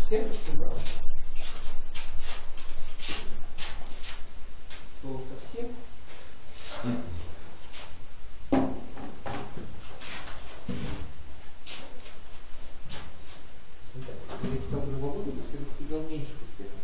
Всех собрал. Слово совсем. Я читал другого года, но все достигал меньше успехов.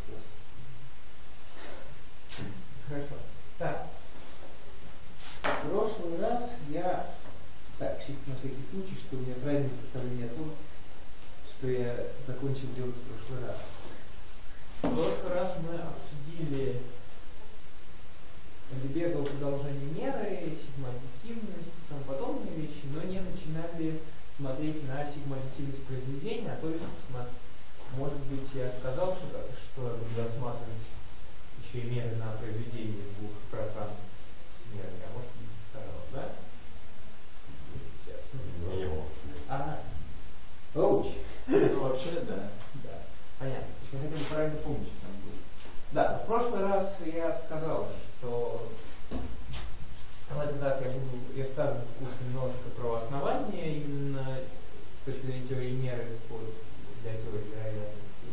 Хорошо. Так. В прошлый раз я... Так, чисто на всякий случай, что у меня правильное представление о том, что я закончил делать в прошлый раз. В прошлый раз мы обсудили Лебегово продолжение меры, сигмоаддитивность и тому подобные вещи, но не начинали смотреть на сигмоаддитивность произведения, а только, может быть, я сказал, что я буду рассматривать еще и меры на произведение в двух пространствах с мерами, а может быть, не сказал, да? Сейчас. Не его. Ага. Оуч. Ну, вообще, да. Понятно. То есть я хотел бы правильно помнить, что там будет. Да, в прошлый раз я сказал, что в этот раз я вставлю в курс немножко про основания именно с точки зрения теории меры для теории вероятности.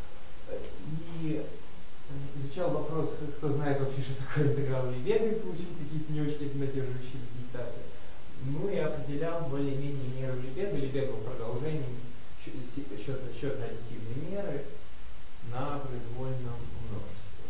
И изучал вопрос, кто знает вообще, что такое интеграл Лебега, и получил какие-то не очень обнадеживающие результаты. Ну и определял более-менее меру Лебега продолжением счетно-аддитивной меры на произвольном множестве.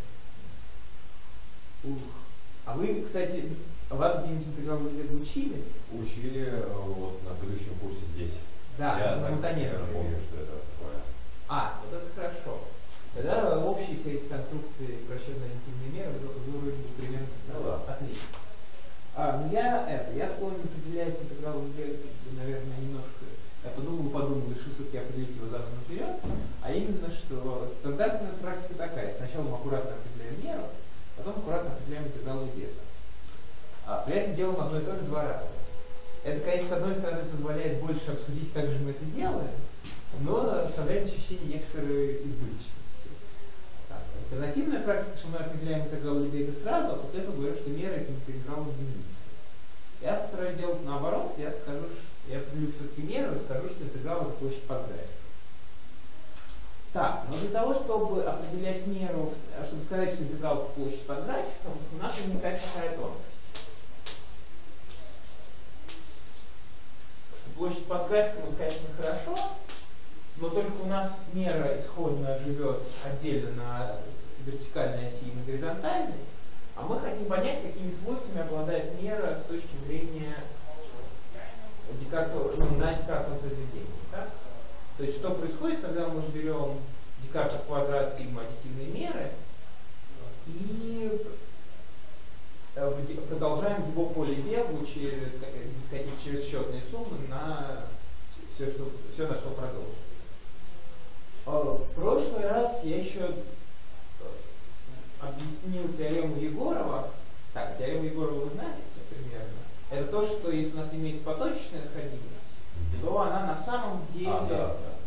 А вы, кстати, вас где-нибудь интеграл Лебега учили? Учили вот на предыдущем курсе здесь. Да, я на Монтанере. помню, что это такое. Вот это хорошо. Тогда общие все эти конструкции про счетно-аддитивные меры вы вроде бы примерно представляете. Да. Отлично. Я склонен определять интеграл Лебега, наверное, немножко. Я подумал, решил все-таки определить его задом наперед, а именно, что стандартная практика такая. Сначала мы аккуратно определяем меру, потом аккуратно определяем интеграл Лебега. При этом делаем одно и то же два раза. Это, конечно, с одной стороны позволяет больше обсудить, как же мы это делаем, но оставляет ощущение некоторой избыточности. Альтернативная практика, что мы определяем интеграл Лебега сразу, а после этого говорю, что мера это интеграл единицы. Я постараюсь делать наоборот, я определю все-таки меру и скажу, что интеграл это площадь под графиком. Но для того, чтобы определять меру, чтобы сказать, что интеграл это площадь под графиком, у нас возникает такая тонкость. Площадь под графиком это, конечно, хорошо, но только у нас мера исходно живет отдельно на вертикальной оси и на горизонтальной, а мы хотим понять, какими свойствами обладает мера с точки зрения на Декартовом произведении. Так? То есть, что происходит, когда мы берем Декартов квадрат сигма-аддитивной меры и продолжаем его по Лебегу через счетные суммы на все, на что продолжится. В прошлый раз я еще объяснил теорему Егорова. Теорему Егорова вы знаете примерно. Это то, что если у нас имеется поточечная сходимость, то она на самом деле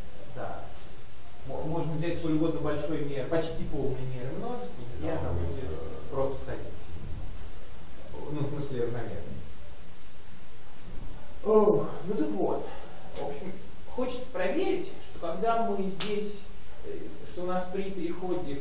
можно взять сколь угодно большой меры, почти полной меры множества, где она будет просто сходить. В смысле равномерной. Так вот. В общем, хочется проверить, что когда мы здесь, что у нас при переходе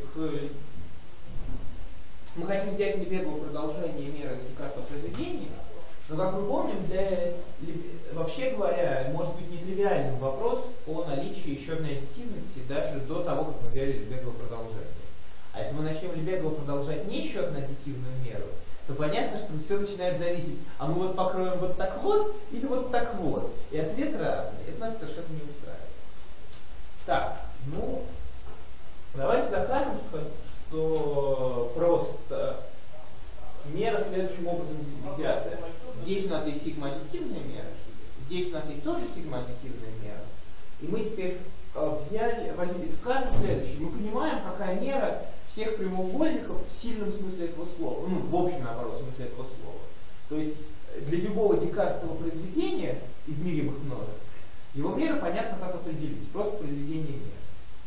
мы хотим взять Лебегово продолжение меры на Декартово произведения, но, как мы помним, вообще говоря, может быть нетривиальным вопрос о наличии счетной аддитивности даже до того, как мы взяли Лебегово продолжение. А если мы начнем Лебегово продолжать несчетно-аддитивную меру, то понятно, что все начинает зависеть, а мы вот покроем вот так вот или вот так вот. И ответ разный. Это нас совершенно не устраивает. Давайте докажем, что просто мера следующим образом взята. Здесь у нас есть сигма-аддитивная мера, здесь у нас есть тоже сигма-аддитивная мера. И мы теперь скажем следующее. Мы понимаем, какая мера всех прямоугольников в сильном смысле этого слова, в общем, наоборот, смысле этого слова. То есть для любого Декартового произведения измеримых множеств, его меру понятно, как определить, просто произведение меры.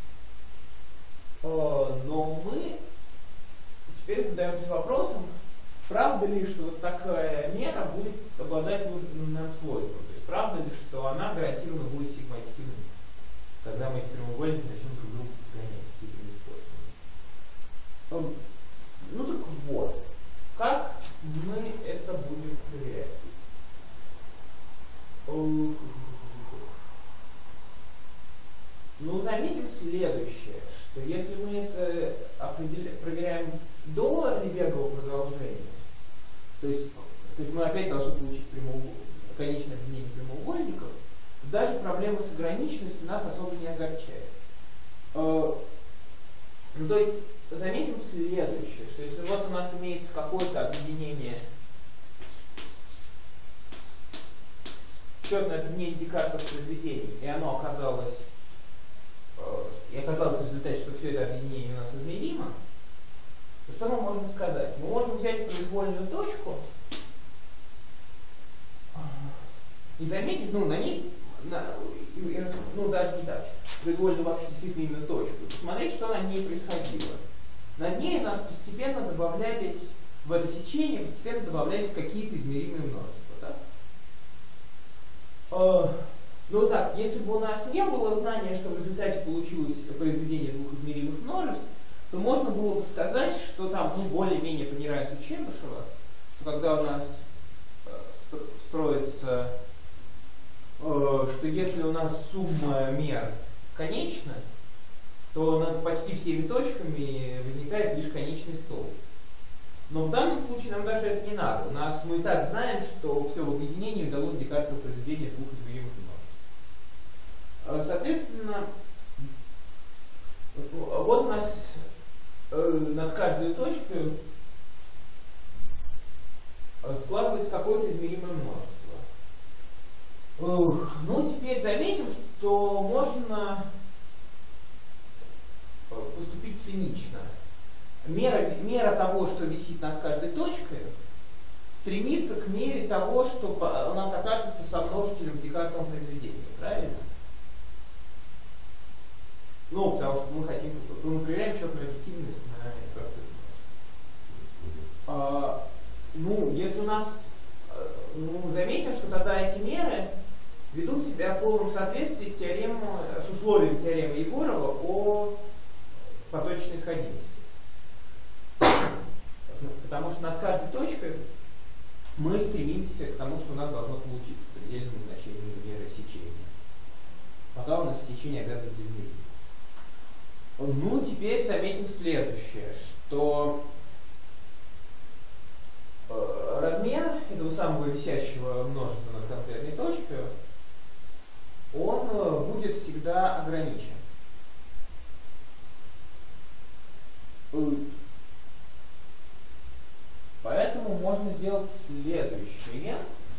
Но мы теперь задаемся вопросом, правда ли, что вот такая мера будет обладать нужным нам свойством, то есть правда ли, что она гарантированно будет сигма-аддитивной, когда мы эти прямоугольники начнем друг другу Ну, заметим следующее, что если мы это проверяем до Лебегового продолжения, то есть мы опять должны получить конечное объединение прямоугольников, даже проблема с ограниченностью нас особо не огорчает. Ну, то есть заметим следующее, что если вот у нас имеется какое-то объединение, счетное объединение Декартовых произведений, и оно оказалось в результате, что все это объединение у нас измеримо, то что мы можем сказать? Мы можем взять произвольную точку и заметить, ну, на ней, даже не так, произвольную вообще действительно именно точку, посмотреть, что на ней происходило. Над ней у нас постепенно добавлялись, в это сечение постепенно добавлялись какие-то измеримые множества. Да? Ну так, если бы у нас не было знания, что в результате получилось произведение двух измеримых множеств, то можно было бы сказать, что там, ну, более-менее по неравенству Чебышева, что когда у нас строится, что если у нас сумма мер конечна, то над почти всеми точками возникает лишь конечный столб. Но в данном случае нам даже это не надо. Мы и так знаем, что все в объединении дало Декартово произведение двух измеримых множеств. Соответственно, вот у нас над каждой точкой складывается какое-то измеримое множество. Ну, теперь заметим, что можно поступить цинично. Мера того, что висит над каждой точкой, стремится к мере того, что у нас окажется сомножителем в Декартовом произведении. Правильно? Ну, потому что мы проверяем счетную объективность на простых. Ну, если у нас, заметим, что тогда эти меры ведут себя в полном соответствии с условием теоремы Егорова о поточной сходимости. Потому что над каждой точкой мы стремимся к тому, что у нас должно получиться предельное значение меры сечения. Пока у нас сечение обязано быть измерить. Ну, теперь заметим следующее, что размер этого самого висящего множества над конкретной точкой, он будет всегда ограничен. Поэтому можно сделать следующее.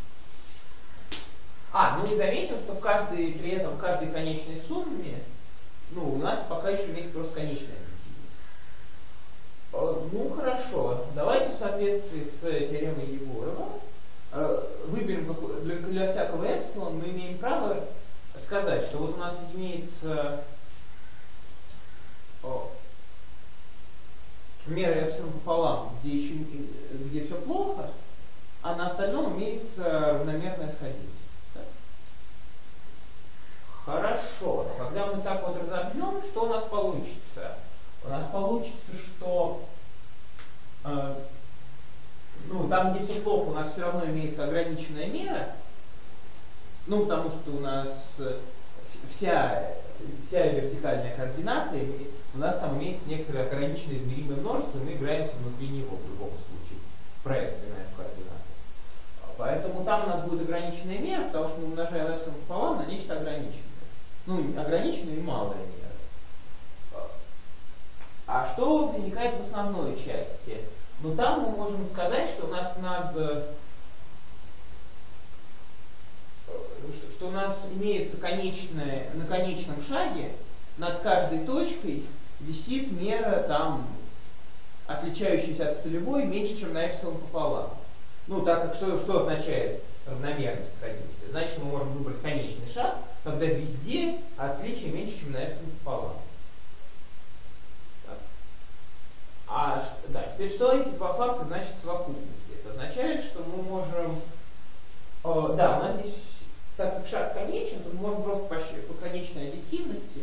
Ну и заметим, что при этом в каждой конечной сумме, у нас пока еще нет просто конечной объективности. Ну хорошо, давайте в соответствии с теоремой Егорова выберем для всякого эпсилон, мы имеем право сказать, что вот у нас имеется мера эпсилон пополам, где все плохо, а на остальном имеется равномерная сходимость. Так? Хорошо, когда мы так вот разобьем, что у нас получится? У нас получится, что там, где все плохо, у нас все равно имеется ограниченная мера, потому что у нас вся вертикальная координата, у нас там имеется некоторое ограниченное измеримое множество, и мы играемся внутри него в любом случае, проекции на эту координату. Поэтому там у нас будет ограниченная мера, потому что мы умножаем эпсилон пополам на нечто ограниченное. Ограниченная и малая мера. А что возникает в основной части? Там мы можем сказать, что у нас что у нас имеется на конечном шаге над каждой точкой висит мера, отличающаяся от целевой, меньше, чем на эпсилон пополам. Так как что означает равномерность сходимости? Значит, мы можем выбрать конечный шаг, когда везде отличие меньше, чем на эпсилон пополам. Теперь что эти два факта значат в совокупности? Это означает, что мы можем... у нас здесь, так как шаг конечен, то мы можем просто по конечной аддитивности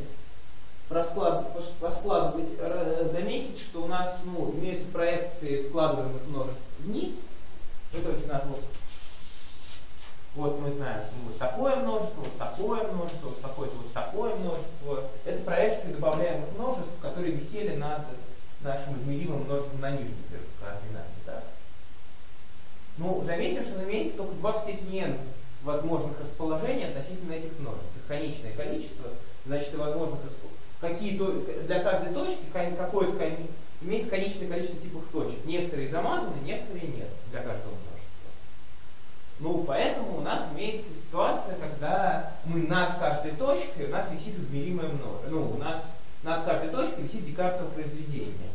заметить, что у нас имеются проекции складываемых множеств вниз. То есть у нас Вот мы знаем, что вот такое множество, вот такое множество, вот такое-то вот такое множество. Это проекции добавляемых множеств, которые висели над нашим измеримым множеством на нижней координате. Да? Ну, заметим, что имеется только 2 в степени n возможных расположений относительно этих множеств. Их конечное количество, значит, и возможных расположений. Для каждой точки какое-то имеется конечное количество типов точек. Некоторые замазаны, некоторые нет для каждого множества. Ну, поэтому у нас имеется ситуация, когда мы над каждой точкой, у нас висит измеримое множество. Ну, у нас над каждой точкой висит Декартово произведение.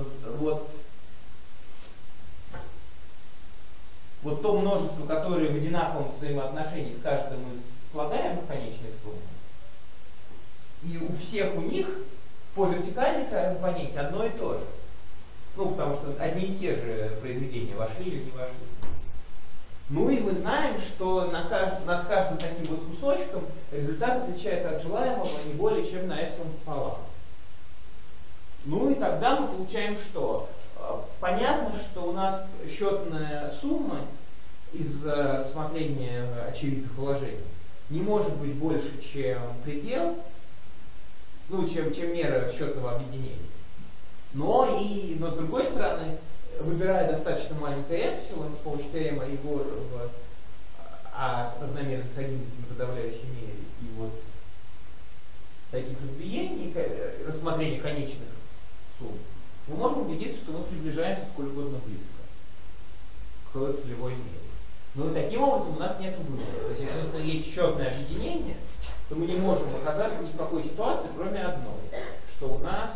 Вот то множество, которое в одинаковом взаимоотношении с каждым из слагаемых конечной суммы, и у всех у них по вертикальной компоненте одно и то же. Ну, потому что одни и те же произведения вошли или не вошли. Ну и мы знаем, что над каждым таким вот кусочком результат отличается от желаемого не более чем на эпсилон пополам. Ну и тогда мы получаем что? Понятно, что у нас счетная сумма из рассмотрения очевидных положений не может быть больше, чем предел, ну, чем мера счетного объединения. Но с другой стороны, выбирая достаточно маленькое эпсилон с помощью теорема Егорова о равномерной сходимости на подавляющей мере и вот таких разбиений, рассмотрения конечных сумм, мы можем убедиться, что мы приближаемся сколь угодно близко к целевой мере. Но таким образом у нас нет выбора. То есть, если у нас есть счетное объединение, то мы не можем оказаться ни в какой ситуации, кроме одной, что у нас,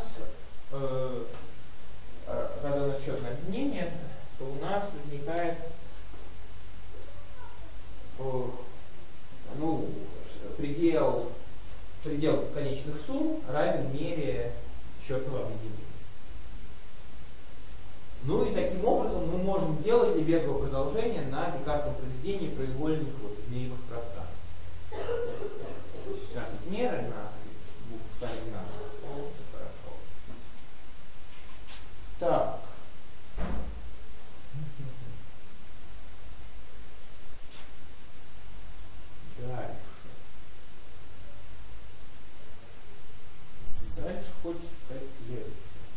когда у нас счетное объединение, то у нас возникает предел конечных сумм равен мере счетного объединения. Ну и таким образом мы можем делать Лебедово продолжение на Декартовом произведении произвольных измеримых пространств. Сейчас измеры на двух координатах. Хорошо. Так. Дальше хочется сказать следующее.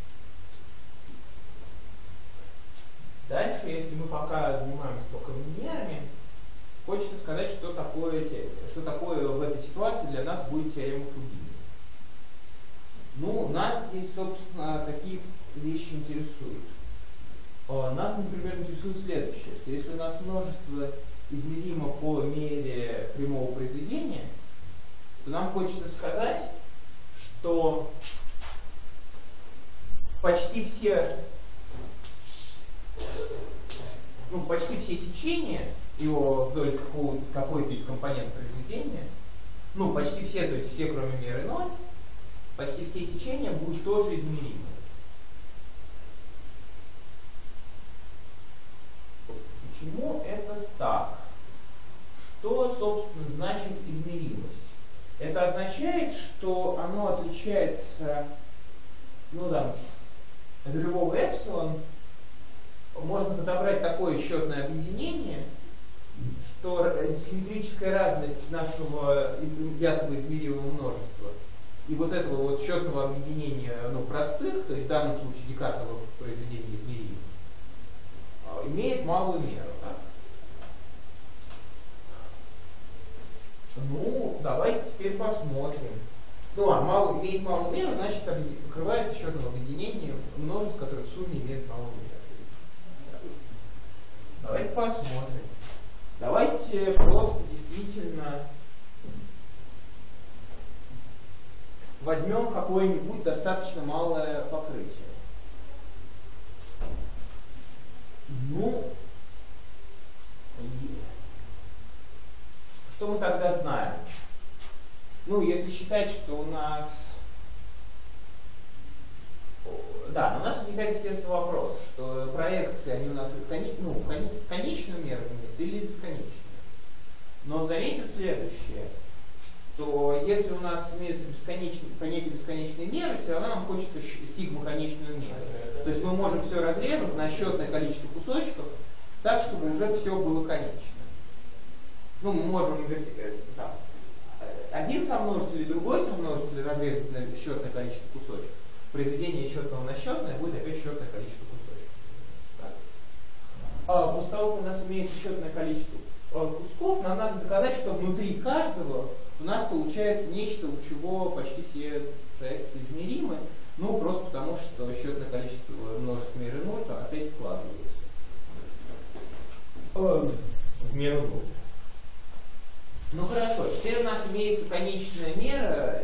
Дальше, если мы пока занимаемся только мерами, хочется сказать, что такое в этой ситуации для нас будет теорема Фубини. Ну, нас здесь, собственно, какие вещи интересуют. Нас, например, интересует следующее, что если у нас множество измеримо по мере прямого произведения, то нам хочется сказать, что почти все сечения его вдоль какой-то из компонентов произведения, ну, почти все, то есть все, кроме меры 0, почти все сечения будут тоже измеримы. Почему это так? Что, собственно, значит измеримость? Это означает, что оно отличается, от любого эпсилон. Можно подобрать такое счетное объединение, что симметрическая разность нашего взятого измеримого множества и вот этого вот счетного объединения простых, то есть в данном случае Декартово произведение измеримо, имеет малую меру. Так? Ну, давайте теперь посмотрим. Имеет малую меру, значит, покрывается счетным объединением множеств, которые в сумме имеют малую меру. Давайте посмотрим. Давайте просто действительно возьмем какое-нибудь достаточно малое покрытие. Что мы тогда знаем? Если считать, что у нас... Да, у нас возникает, естественно, вопрос, что проекции, они у нас конечную меру имеют или бесконечную. Но заметим следующее, что если у нас имеются некие бесконечные меры, все равно нам хочется сигма конечную меру. То есть мы можем все разрезать на счетное количество кусочков, так, чтобы уже все было конечно. ну, мы можем один сомножитель и другой сомножитель разрезать на счетное количество кусочков. Произведение счетного на счетное будет опять счетное количество кусочков. Так. После того, как у нас имеется счетное количество кусков, нам надо доказать, что внутри каждого у нас получается нечто, у чего почти все проекции измеримы, ну, просто потому, что счетное количество множеств меры 0 опять складывается в меру 0. Ну хорошо, теперь у нас имеется конечная мера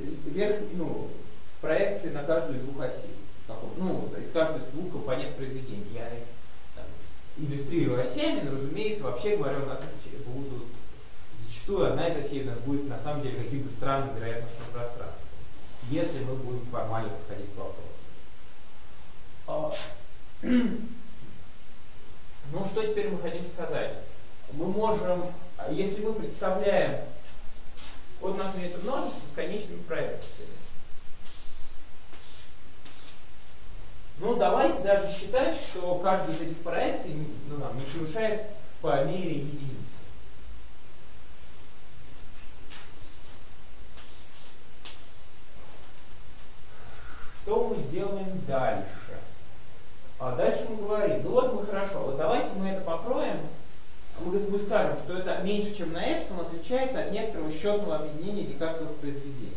проекции на каждую из двух осей. Ну, из каждой из двух компонентов произведения. Я их иллюстрирую осями, но, разумеется, вообще говоря, у нас будут зачастую одна из осей у нас будет на самом деле каким-то странным вероятностным пространством, если мы будем формально подходить к вопросу. Ну, что теперь мы хотим сказать? Мы можем, если мы представляем, вот у нас имеется множество с конечными проекциями. Ну, давайте даже считать, что каждая из этих проекций не превышает по мере единицы. Что мы сделаем дальше? Дальше мы говорим, ну вот мы хорошо, вот давайте мы это покроем. Мы скажем, что это меньше, чем на эпсилон, отличается от некоторого счетного объединения декартовых произведений.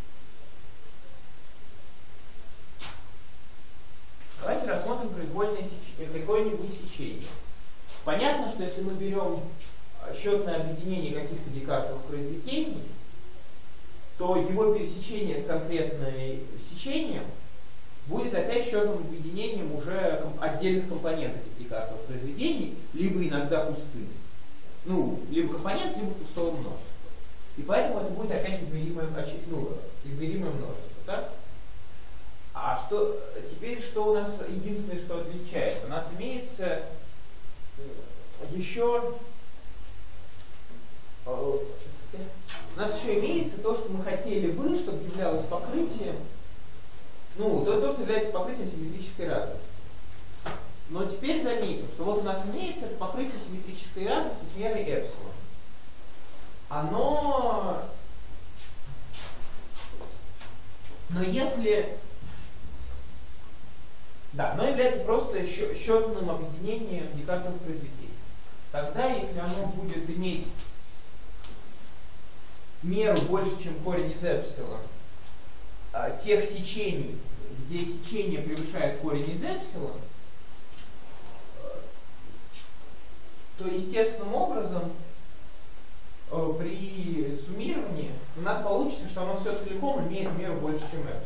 Давайте рассмотрим произвольное какое-нибудь сечение. Понятно, что если мы берем счетное объединение каких-то декартовых произведений, то его пересечение с конкретным сечением будет опять счетным объединением уже отдельных компонентов этих декартовых произведений, либо иногда пустым. Ну, либо компонент, либо пустого множества. И поэтому это будет опять измеримое множество. Так? А что теперь, что у нас единственное, что отличается? У нас имеется еще то, что мы хотели бы, чтобы являлось покрытием. Ну, то, что является покрытием симметрической разности. Но теперь заметим, что вот у нас имеется это покрытие симметрической разности с мерой эпсилон. Оно является просто счетным объединением декартовых произведений. Тогда, если оно будет иметь меру больше, чем корень из эпсилон, тех сечений, где сечение превышает корень из эпсилон, то естественным образом при суммировании у нас получится, что оно все целиком имеет меру больше, чем эпсилон.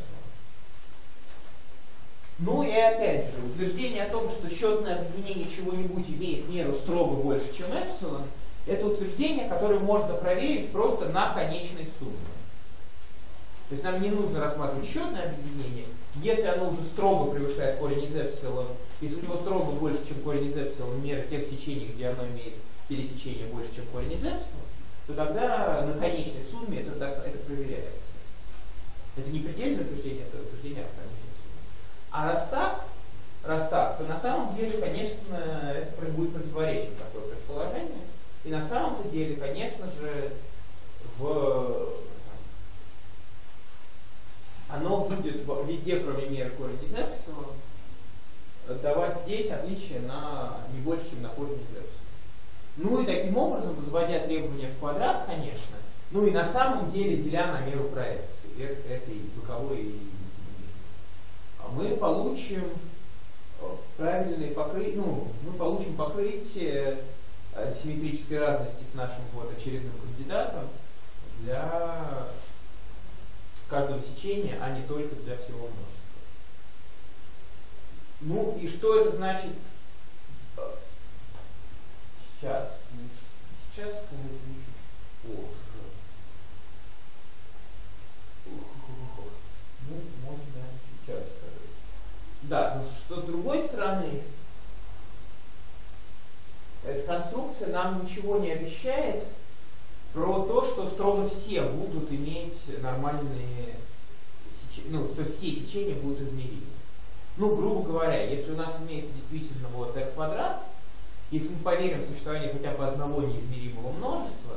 Ну и опять же, утверждение о том, что счетное объединение чего-нибудь имеет меру строго больше, чем эпсилон, это утверждение, которое можно проверить просто на конечной сумме. То есть нам не нужно рассматривать счетное объединение, если оно уже строго превышает корень из эпсилон, если у него строго больше, чем корень из эпсилон, мера тех сечений, где оно имеет пересечение больше, чем корень из эпсилон, то тогда на конечной сумме это проверяется. Это не предельное утверждение, это утверждение о конечной сумме. А раз так, то на самом деле, конечно, это будет противоречить такое предположение. И на самом-то деле, конечно же, оно будет везде, кроме меры корень из эпсилон, давать здесь отличие на не больше, чем на корень из эпсилон. Ну и таким образом, возводя требования в квадрат, конечно, ну и на самом деле деля на меру проекции этой боковой, мы получим правильное покрытие, мы получим покрытие симметрической разности с нашим вот очередным кандидатом для каждого сечения, а не только для всего множества. Ну и что это значит? Сейчас скажу чуть позже. Ну, можно сейчас сказать. Да, но что с другой стороны, эта конструкция нам ничего не обещает про то, что строго все будут иметь нормальные сечения, что все сечения будут измеримы. Ну, грубо говоря, если у нас имеется действительно вот r квадрат, если мы поверим в существование хотя бы одного неизмеримого множества,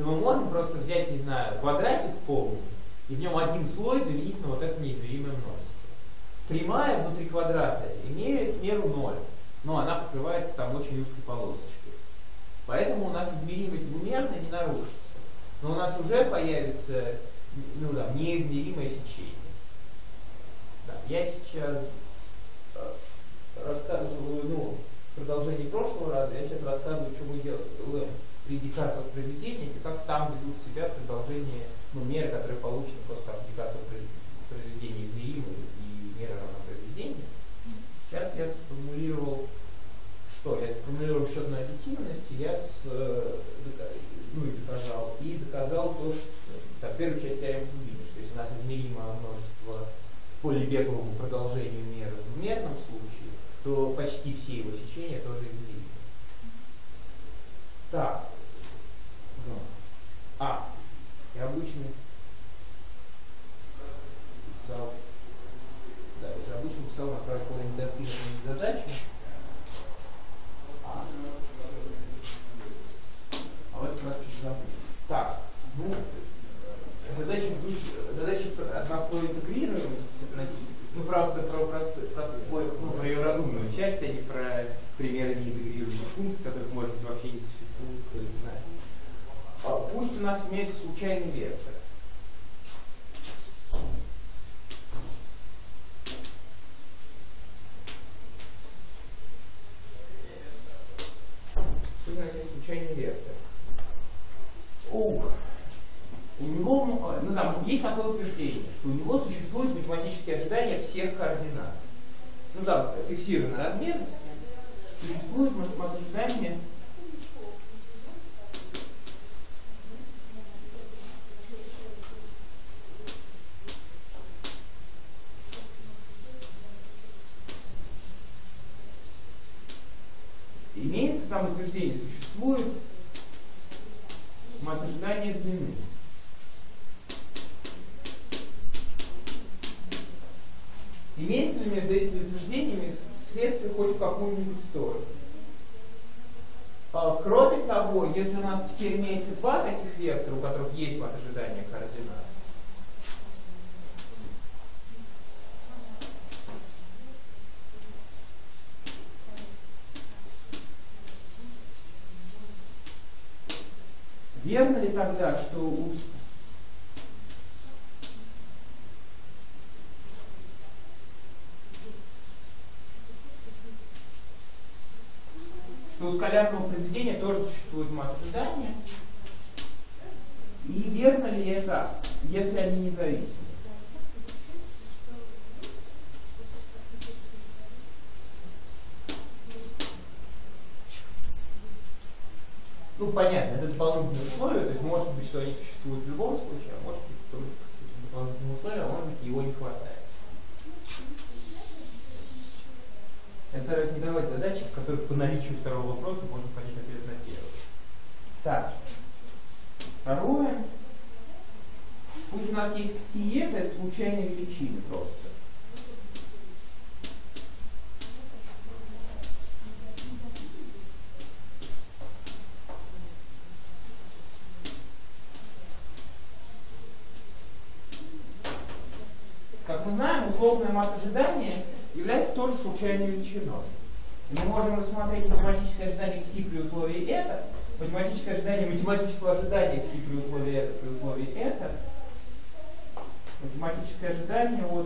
то мы можем просто взять, не знаю, квадратик полный, и в нем один слой заменить на вот это неизмеримое множество. Прямая внутри квадрата имеет меру 0, но она покрывается там очень узкой полосочкой. Поэтому у нас измеримость двумерная не нарушится. Но у нас уже появится неизмеримое сечение. Да, я сейчас рассказываю, продолжение прошлого раза, я сейчас рассказываю, что мы делаем при Декартовых произведениях и как там ведут себя продолжение, меры, которые получены после того, как Декартово произведение измеримы и мера равна произведению. Сейчас я сформулировал счетную объективность, и доказал то, что первую часть теоремы Фубиниш, то есть у нас измеримое множество по Лебеговому продолжению меры в двумерном случае, то почти все его сечения тоже измеримы. Так. Я обычно писал, на какой-нибудь недостижимой задачи. В этот раз чуть забыл. Так, задачи одноплой интегрируемости относительно. Правда, про ее разумную часть, а не про примеры неинтегрируемых функций, которых, может быть, вообще не существует, кто не знает. Пусть у нас имеется случайный вектор. Пусть у нас есть случайный вектор. У него, есть такое утверждение, что у него существуют математические ожидания всех координат. Фиксированная размерность. Существует математические ожидания имеется там утверждение, существует ожидание длины. Имеется ли между этими утверждениями следствие хоть в какую-нибудь сторону? Кроме того, если у нас теперь имеется два таких вектора, у которых есть ожидание координат, верно ли тогда, что у скалярного произведения тоже существует мат ожидания? И верно ли это, если они независимы? Понятно, это дополнительные условия, то есть может быть, что они существуют в любом случае, а может быть, только с дополнительными условиями, а может быть, его не хватает. Я стараюсь не давать задачи, в которых по наличию второго вопроса можно понять ответ на первый. Так. Второе. Пусть у нас есть ксиеты, это случайные величины просто. Как мы знаем, условное мат ожидание является тоже случайной величиной. Мы можем рассмотреть математическое ожидание кси при условии это, математическое ожидание математического ожидания кси при условии это, при условии это, математическое ожидание от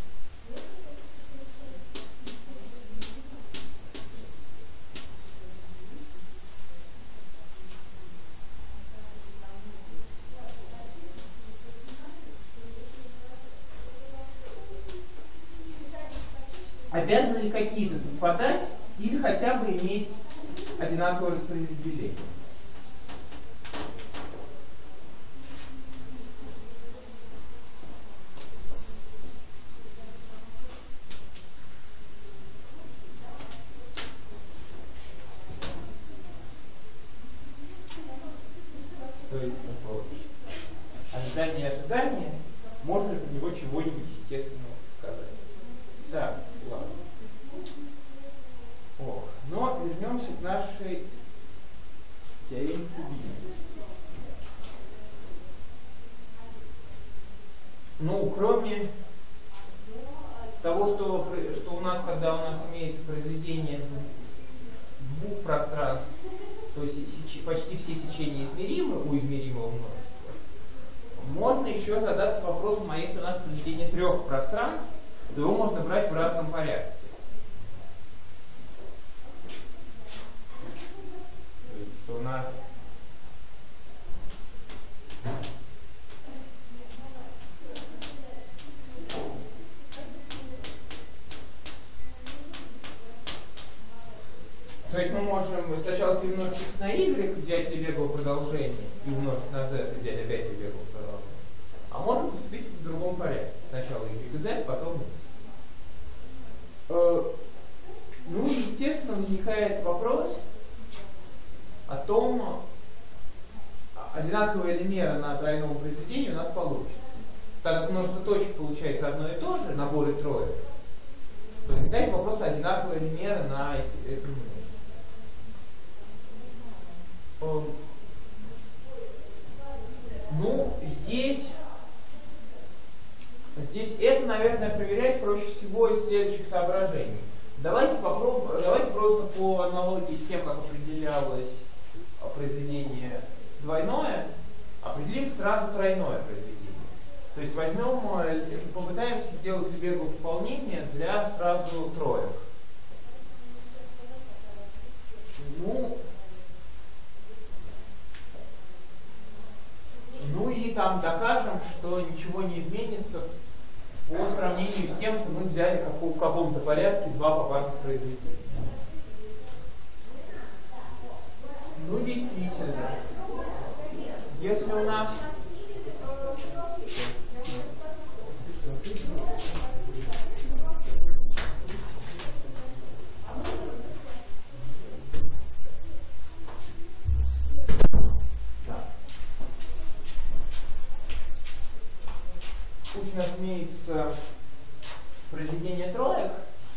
обязаны ли какие-то совпадать или хотя бы иметь одинаковое распределение. То есть ожидание, можно ли про него чего-нибудь естественного сказать. Так, ладно. Но вернемся к нашей теореме Фубиниш. кроме того, что у нас, когда у нас имеется произведение двух пространств, то есть почти все сечения измеримы у измеримого множества, можно еще задаться вопросом, а если у нас произведение трех пространств, то его можно брать в разном порядке. То есть, что у нас то есть мы можем сначала перемножить x на y, взять Лебегово продолжение и умножить на z, и взять опять Лебегово продолжение. А можем поступить в другом порядке. Сначала y, z, потом x. Ну и естественно возникает вопрос о том, одинаковая ли мера на тройном произведении у нас получится. Так как множество точек получается одно и то же, наборы троек, то возникает вопрос, одинаковая ли мера на это множество. Ну, здесь это, наверное, проверять проще всего из следующих соображений. Давайте просто по аналогии с тем, как определялось произведение двойное, определим сразу тройное произведение. То есть попытаемся сделать Лебегово дополнение для сразу троек. Ну и там докажем, что ничего не изменится по сравнению с тем, что мы взяли в каком-то порядке два попарных произведения. Ну действительно, если у нас пусть у нас имеется произведение троек,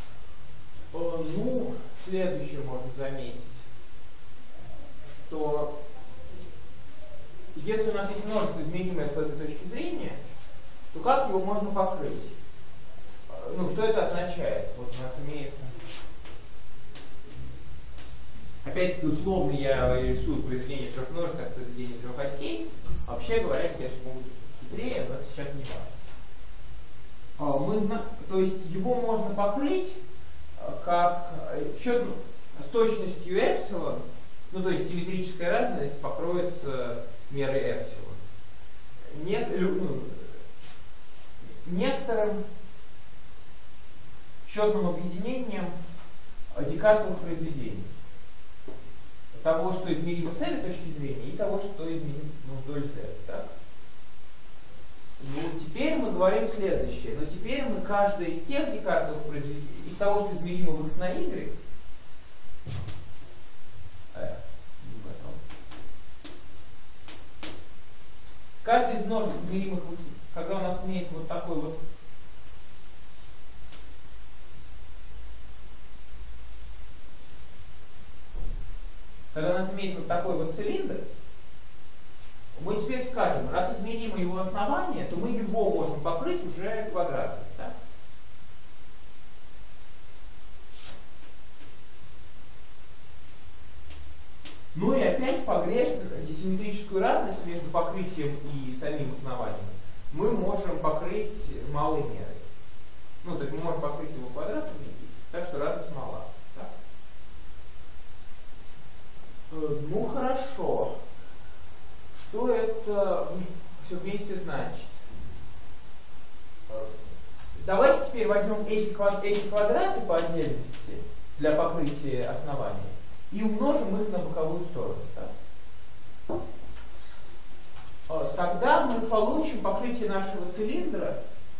ну, следующее можно заметить, что если у нас есть множество измеримое с этой точки зрения, то как его можно покрыть? Ну, что это означает? Вот у нас имеется... Опять-таки, условно я рисую произведение трех множеств как произведение трех осей. Вообще говоря, конечно, могут быть хитрее, но это сейчас не важно. То есть его можно покрыть как с точностью эпсилон, ну то есть симметрическая разность покроется мерой эпсилон. Некоторым счетным объединением декартовых произведений. Того, что измеримо с этой точки зрения, и того, что измеримо вдоль z. Так? Ну, теперь мы говорим следующее. Но теперь мы каждое из тех декартовых произведений, из того, что измеримо в x на y, каждый из множеств измеримых в x, когда у нас имеется вот такой вот цилиндр, мы теперь скажем, раз измеримо его основание, то мы его можем покрыть уже квадратом. Да? Ну и опять погрешно диссимметрическую разность между покрытием и самим основанием мы можем покрыть малой мерой. Ну, то есть мы можем покрыть его квадратом, так что разность мала. Так? Ну хорошо. Что это все вместе значит? Давайте теперь возьмем эти квадраты по отдельности для покрытия основания и умножим их на боковую сторону. Да? Тогда мы получим покрытие нашего цилиндра.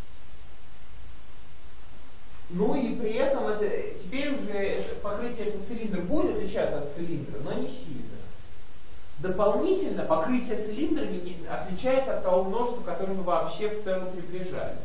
Ну и при этом теперь уже покрытие этого цилиндра будет отличаться от цилиндра, но не сильно. Дополнительно покрытие цилиндра отличается от того множества, которое мы вообще в целом приближали.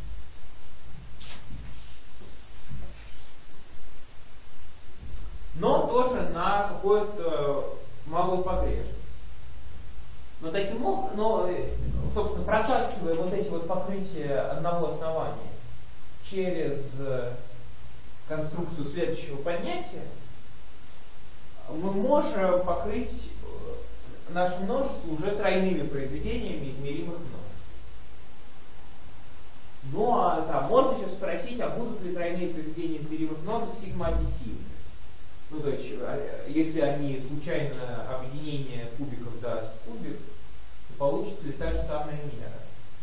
Но тоже на какую-то малую погрешность. Но собственно, протаскивая вот эти вот покрытия одного основания через конструкцию следующего понятия, мы можем покрыть наше множество уже тройными произведениями измеримых множеств. Ну а там можно сейчас спросить, а будут ли тройные произведения измеримых множеств сигма-аддитивны? Ну то есть, если они случайно объединение кубиков даст кубик, то получится ли та же самая мера?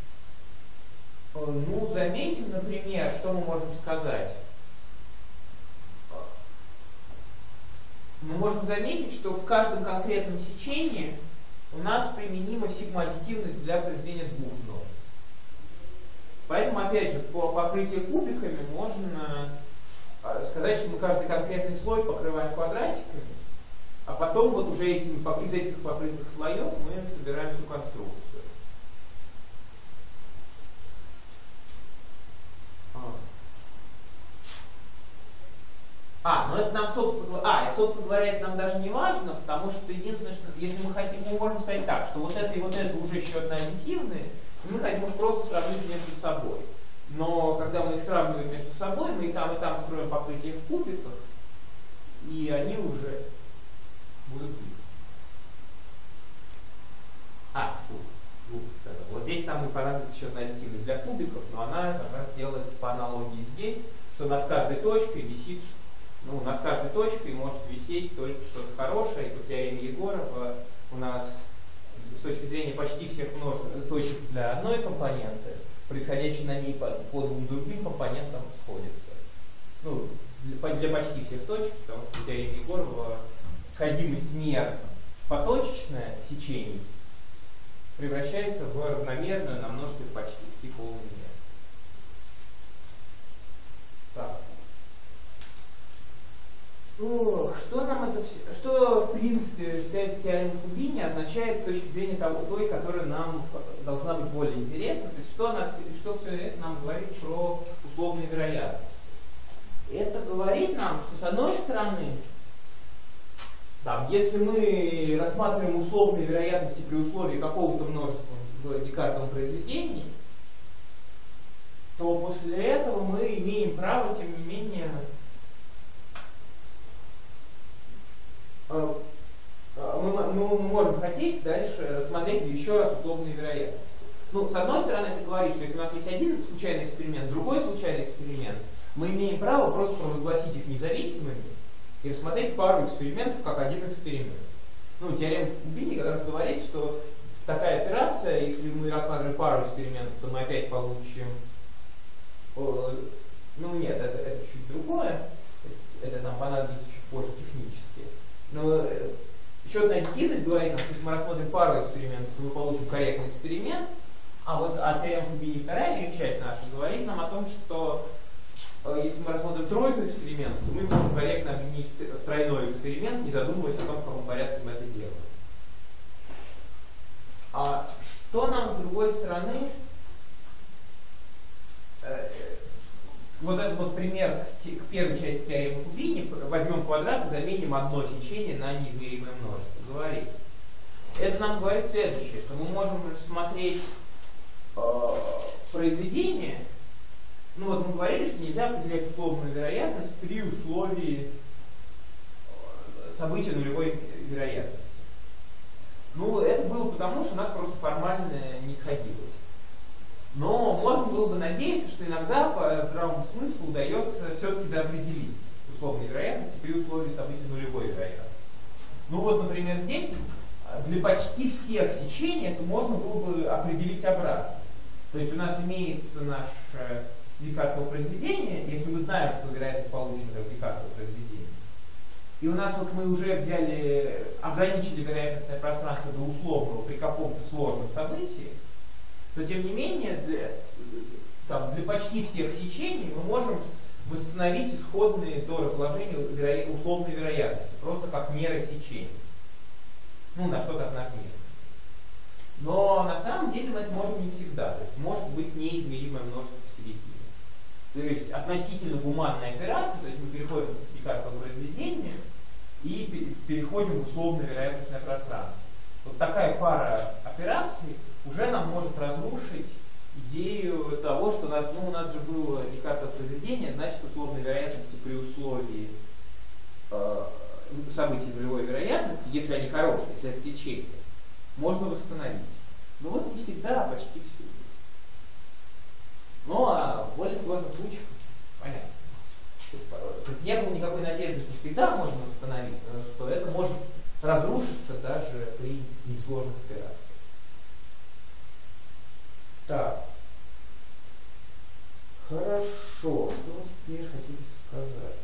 Ну, заметим, например, что мы можем сказать. Мы можем заметить, что в каждом конкретном сечении у нас применима сигма-аддитивность для произведения двух множеств. Поэтому, опять же, по покрытию кубиками можно сказать, что мы каждый конкретный слой покрываем квадратиками, а потом вот уже из этих покрытых слоев мы собираем всю конструкцию. Но это нам, собственно говоря, это нам даже не важно, потому что единственное, что если мы хотим, мы можем сказать так, что вот это и вот это уже счетно аддитивные, и мы хотим их просто сравнить между собой. Но когда мы их сравниваем между собой, мы и там строим покрытие в кубиках, и они уже будут близки. Глупо сказал. Вот здесь нам и понадобится счетная аддитивность для кубиков, но она как раз делается по аналогии здесь, что над каждой точкой висит, над каждой точкой может висеть только что-то хорошее, и по теореме Егорова у нас с точки зрения почти всех точек для одной компоненты, происходящие на ней по двум другим компонентам сходятся. Для почти всех точек, потому что в теореме Егорова сходимость мер поточечное сечений превращается в равномерную на множестве почти полную меру. Так. Что в принципе вся эта теорема Фубини означает с точки зрения той, которая нам должна быть более интересна? То есть что все это нам говорит про условные вероятности? Это говорит нам, что с одной стороны, если мы рассматриваем условные вероятности при условии какого-то множества в Декартовом произведении, то после этого мы имеем право, тем не менее, мы можем хотеть дальше рассмотреть еще раз условные вероятности. С одной стороны, это говорит, что если у нас есть один случайный эксперимент, другой случайный эксперимент, мы имеем право просто провозгласить их независимыми и рассмотреть пару экспериментов как один эксперимент. Теорема Фубини как раз говорит, что такая операция, если мы рассматриваем пару экспериментов, то мы опять получим... Нет, это чуть другое. Это нам понадобится чуть позже технически. Но счетная аддитивность говорит нам, что если мы рассмотрим пару экспериментов, то мы получим корректный эксперимент, а теорема Фубини, вторая ее часть наша, говорит нам о том, что если мы рассмотрим тройку экспериментов, то мы можем корректно объединить в тройной эксперимент, не задумываясь о том, в каком порядке мы это делаем. А что нам, с другой стороны, вот этот вот пример к первой части теоремы Фубини, возьмем квадрат и заменим одно сечение на неизмеримое множество, говорит. Это нам говорит следующее, что мы можем рассмотреть произведение. Мы говорили, что нельзя определять условную вероятность при условии события нулевой вероятности. Это было потому, что у нас просто формально не сходилось. Но можно было бы надеяться, что иногда по здравому смыслу удается все-таки доопределить условные вероятности при условии события нулевой вероятности. Например, здесь для почти всех сечений это можно было бы определить обратно. То есть у нас имеется наше Декартово произведение, если мы знаем, что вероятность получена как Декартово произведение. И у нас мы уже ограничили вероятностное пространство до условного при каком-то сложном событии, то тем не менее для почти всех сечений мы можем восстановить исходные до разложения условной вероятности, просто как мера сечений. На что так например. Но на самом деле мы это можем не всегда. То есть может быть неизмеримое множество в середине. То есть относительно гуманная операция, то есть мы переходим в Декартово произведение и переходим в условное вероятностное пространство. Вот такая пара операций уже нам может разрушить идею того, что у нас же было Декартово произведение, значит, условной вероятности при условии событий нулевой вероятности, если они хорошие, если это сечение, можно восстановить. Но вот не всегда, а почти всюду. Ну а в более сложных случаях понятно. Тут не было никакой надежды, что всегда можно восстановить, но что это может разрушиться даже при несложных операциях. Так. Хорошо. Что мы теперь хотели сказать?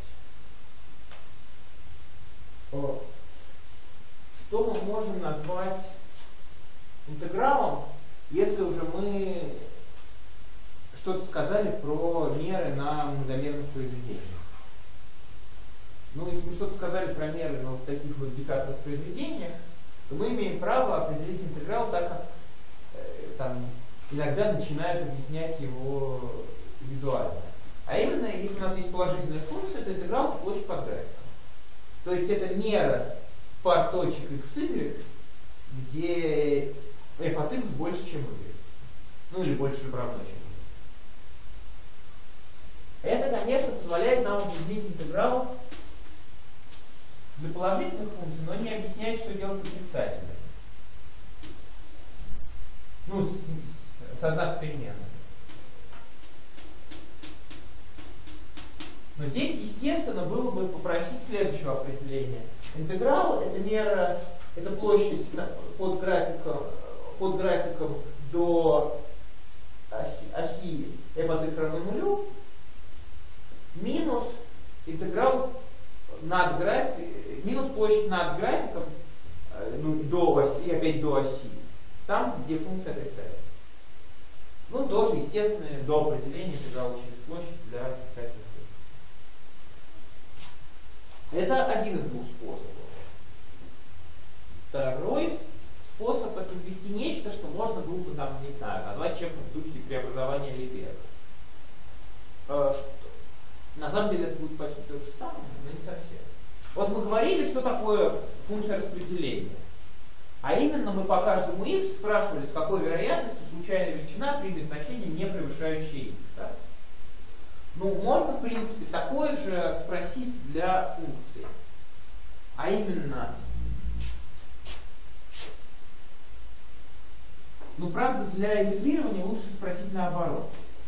Что мы можем назвать интегралом, если уже мы что-то сказали про меры на многомерных произведениях? Ну, если мы что-то сказали про меры на вот таких вот Декартовых произведениях, то мы имеем право определить интеграл так, как там иногда начинают объяснять его визуально. А именно, если у нас есть положительная функция, то интеграл — это площадь под графиком. То есть это мера пар точек x, y, где f от x больше, чем y. Ну или больше либо равно, чем y. Это, конечно, позволяет нам определить интеграл для положительных функций, но не объясняет, что делать с отрицательными. Ну, со знаком переменной. Но здесь, естественно, было бы попросить следующего определения. Интеграл — это мера, это площадь под графиком до оси f от x равно нулю, минус интеграл над минус площадь над графиком до оси, и опять до оси, там, где функция отрицательная. Ну, тоже, естественно, до определения интеграла через площадь для отрицательных. Это один из двух способов. Второй способ — это ввести нечто, что можно было бы, не знаю, назвать чем-то в духе преобразования Лебега. На самом деле это будет почти то же самое, но не совсем. Вот мы говорили, что такое функция распределения. А именно мы по каждому x спрашивали, с какой вероятностью случайная величина примет значение, не превышающее x. Да? Ну, можно, в принципе, такое же спросить для функции. А именно, ну, правда, для интегрирования лучше спросить наоборот.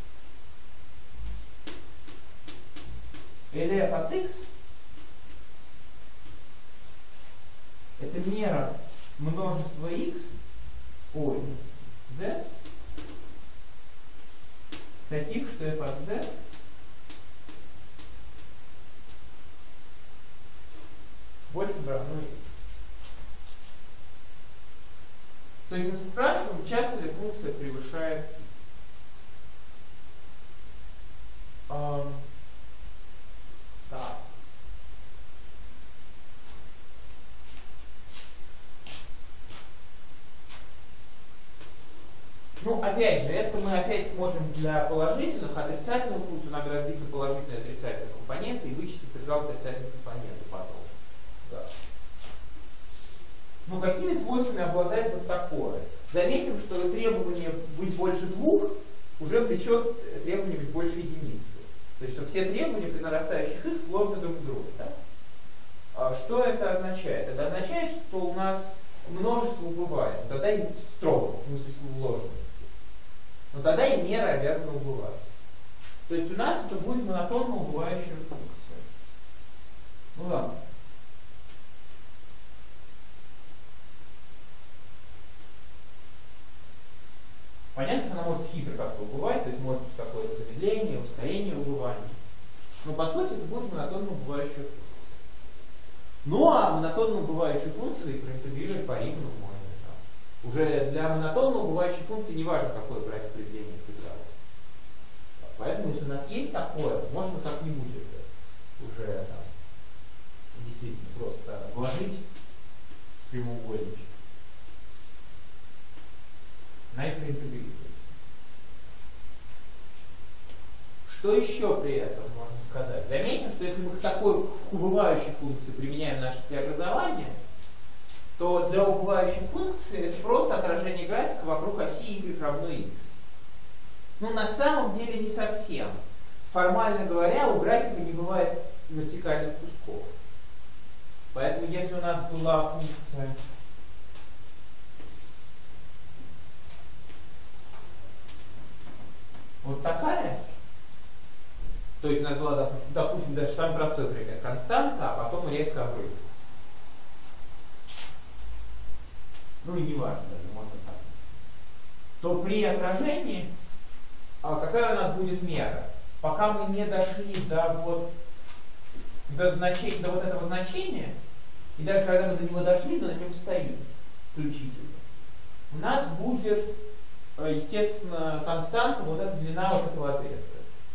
LF от x — это мера множества x, z, таких, что f от z больше равно x. То есть мы спрашиваем, часто ли функция превышает x. Так. Ну, опять же, это мы опять смотрим для положительных, отрицательную функцию надо разбить на положительные и отрицательные компоненты и вычесть интеграл отрицательных компонентов потом. Да. Ну, какими свойствами обладает вот такое? Заметим, что требование быть больше 2 уже влечет требование быть больше единицы. То есть, что все требования при нарастающих x сложны друг к другу. Да? А что это означает? Это означает, что у нас множество убывает. Тогда и строго, в смысле вложенности. Но тогда и мера обязана убывать. То есть у нас это будет монотонно убывающая функция. Ну ладно. Понятно, что она может хитро как-то убывать, то есть может быть какое-то замедление, ускорение убывания. Но по сути это будет монотонно убывающая функция. Ну а монотонно убывающую функцию проинтегрировать по Риману можно. Да. Уже для монотонно убывающей функции не важно, какое брать определение интеграла. Поэтому если у нас есть такое, можно как-нибудь это уже там, действительно просто вложить прямоугольничек. На это интегрировать. Что еще при этом можно сказать? Заметим, что если мы к такой убывающей функции применяем наше преобразование, то для убывающей функции это просто отражение графика вокруг оси y равно x. Ну, на самом деле не совсем. Формально говоря, у графика не бывает вертикальных кусков. Поэтому если у нас была функция вот такая, то есть у нас была, допустим, даже самый простой пример, константа, а потом резко обрыв. Ну и не важно даже, можно так. То при отражении, какая у нас будет мера? Пока мы не дошли до вот этого значения, и даже когда мы до него дошли, то на нем стоим включительно, у нас будет, естественно, константа вот эта длина вот этого отрезка.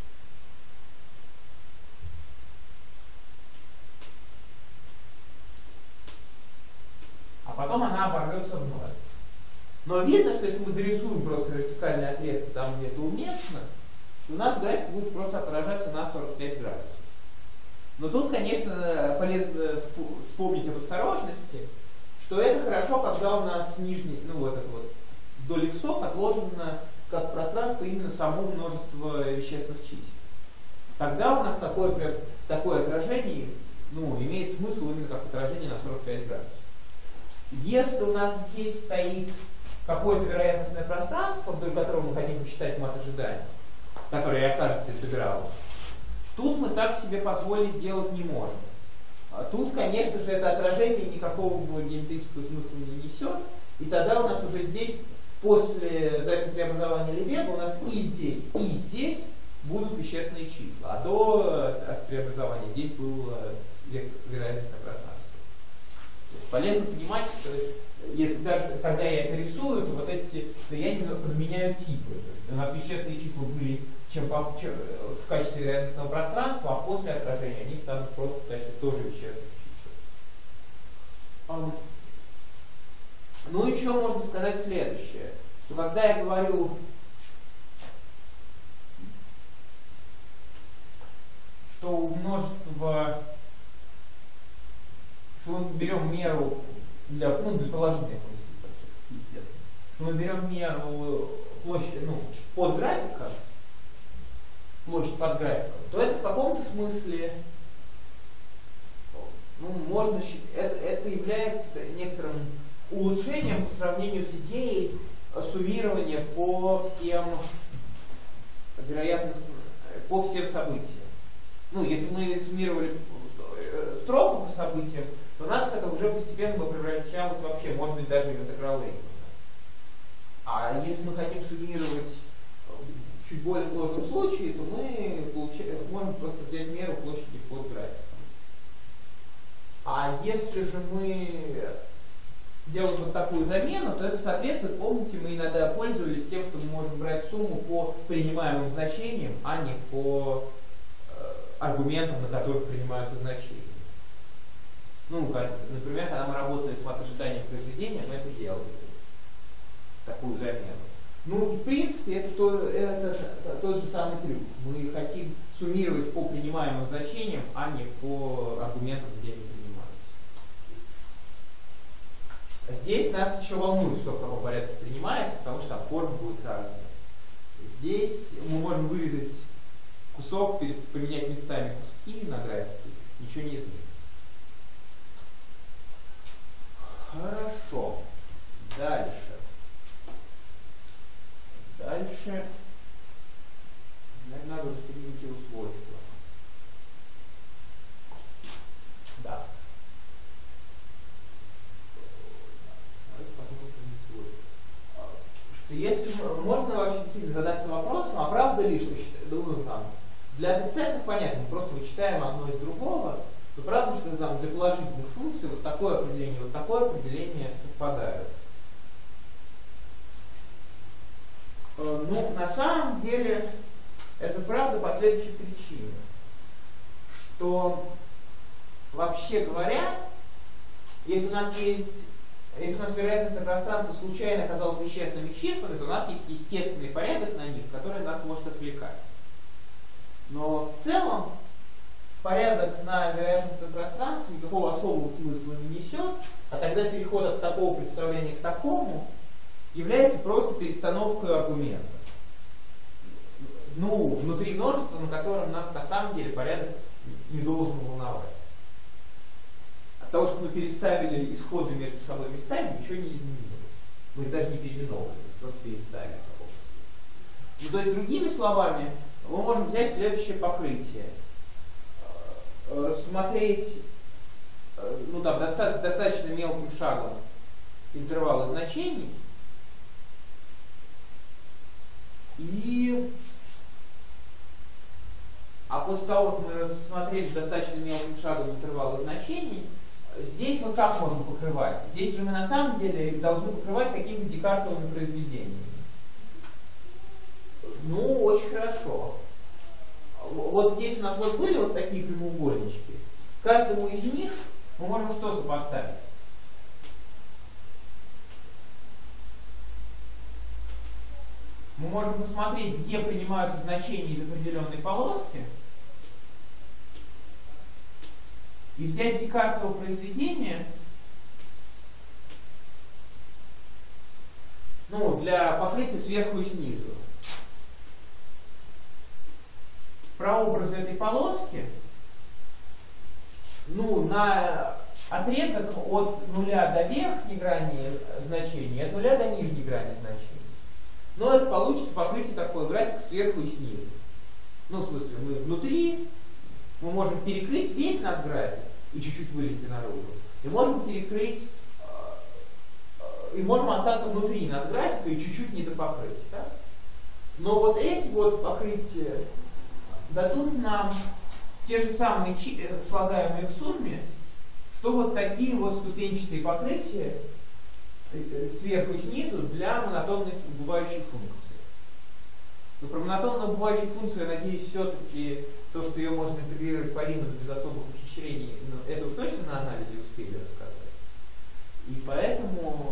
А потом она оборвется в ноль. Но видно, что если мы дорисуем просто вертикальные отрезки там, где это уместно, то у нас график будет просто отражаться на 45 градусов. Но тут, конечно, полезно вспомнить об осторожности, что это хорошо, когда у нас нижний, вот это вот вдоль иксов отложено как пространство именно само множество вещественных чисел. Тогда у нас такое отражение имеет смысл именно как отражение на 45 градусов. Если у нас здесь стоит какое-то вероятностное пространство, вдоль которого мы хотим посчитать мат ожидания, которое и окажется интегралом, тут мы так себе позволить делать не можем. А тут, конечно же, это отражение никакого геометрического смысла не несет, и тогда у нас уже здесь, после заветного преобразования Лебега, у нас и здесь будут вещественные числа, а до преобразования здесь было вероятностное пространство. Полезно понимать, что если даже когда я это рисую, то я немного подменяю типы. У нас вещественные числа были в качестве вероятностного пространства, а после отражения они станут просто в качестве тоже вещественных чисел. Ну, еще можно сказать следующее, что когда я говорю, что у множества, что мы берем меру для положительной функции, естественно, что мы берем меру площади, под графиком, площадь под графиком, то это в каком-то смысле это является некоторым улучшением по сравнению с идеей суммирования по всем событиям. Если мы суммировали строку по событиям, то у нас это уже постепенно превращалось вообще, может быть, даже в интеграл Реймана. А если мы хотим суммировать в чуть более сложном случае, то мы можем просто взять меру площади под графиком. А если же мы делаем вот такую замену, то это соответствует, помните, мы иногда пользовались тем, что мы можем брать сумму по принимаемым значениям, а не по аргументам, на которых принимаются значения. Например, когда мы работали с мат-ожиданием произведения, мы это делали. Такую замену. И в принципе, это тот же самый трюк. Мы хотим суммировать по принимаемым значениям, а не по аргументам, где они принимаются. Здесь нас еще волнует, что в каком порядке принимается, потому что там форма будет разная. Здесь мы можем вырезать кусок, поменять местами куски на графике, ничего не изменится. Хорошо. Дальше. Надо уже применить его свойства. Да. Давайте посмотрим применить свойства. Что если можно вообще действительно задаться вопросом, а правда ли, что для отрицательных понятий мы просто вычитаем одно из другого, то правда, что для положительных функций вот такое определение совпадают. На самом деле, это правда по следующей причине, что, вообще говоря, если у нас вероятностное пространство случайно оказалось вещественными числами, то у нас есть естественный порядок на них, который нас может отвлекать. Но в целом порядок на вероятностном пространстве никакого особого смысла не несет, А тогда переход от такого представления к такому является просто перестановкой аргумента. Ну, внутри множества, на котором нас на самом деле порядок не должен волновать. От того, что мы переставили исходы между собой местами, ничего не изменилось. Мы их даже не переименовывали, просто переставили какого-то смысла. Ну, то есть, другими словами, мы можем взять следующее покрытие. Рассмотреть, ну, там, достаточно мелким шагом интервалы значений. А после того, как мы рассмотрели достаточно мелким шагом интервалы значений, здесь мы как можем покрывать? Здесь же мы на самом деле должны покрывать какими-то декартовыми произведениями. Ну, очень хорошо. Вот здесь у нас вот были вот такие прямоугольнички. Каждому из них мы можем что сопоставить? Мы можем посмотреть, где принимаются значения из определенной полоски, и взять декартово произведение, ну, для покрытия сверху и снизу. Прообразы этой полоски, ну, на отрезок от нуля до верхней грани значения, от нуля до нижней грани значения. Но это получится покрытие такой график сверху и снизу. Ну, в смысле, мы внутри, мы можем перекрыть весь надграфик и чуть-чуть вылезти наружу. И можем перекрыть, и можем остаться внутри надграфика и чуть-чуть недопокрыть. Да? Но вот эти вот покрытия дадут нам те же самые слагаемые в сумме, что вот такие вот ступенчатые покрытия сверху и снизу для монотонной убывающей функции. Но про монотонную убывающую функцию, я надеюсь, все-таки то, что ее можно интегрировать по Риману без особых ухищрений, это уж точно на анализе успели рассказать. И поэтому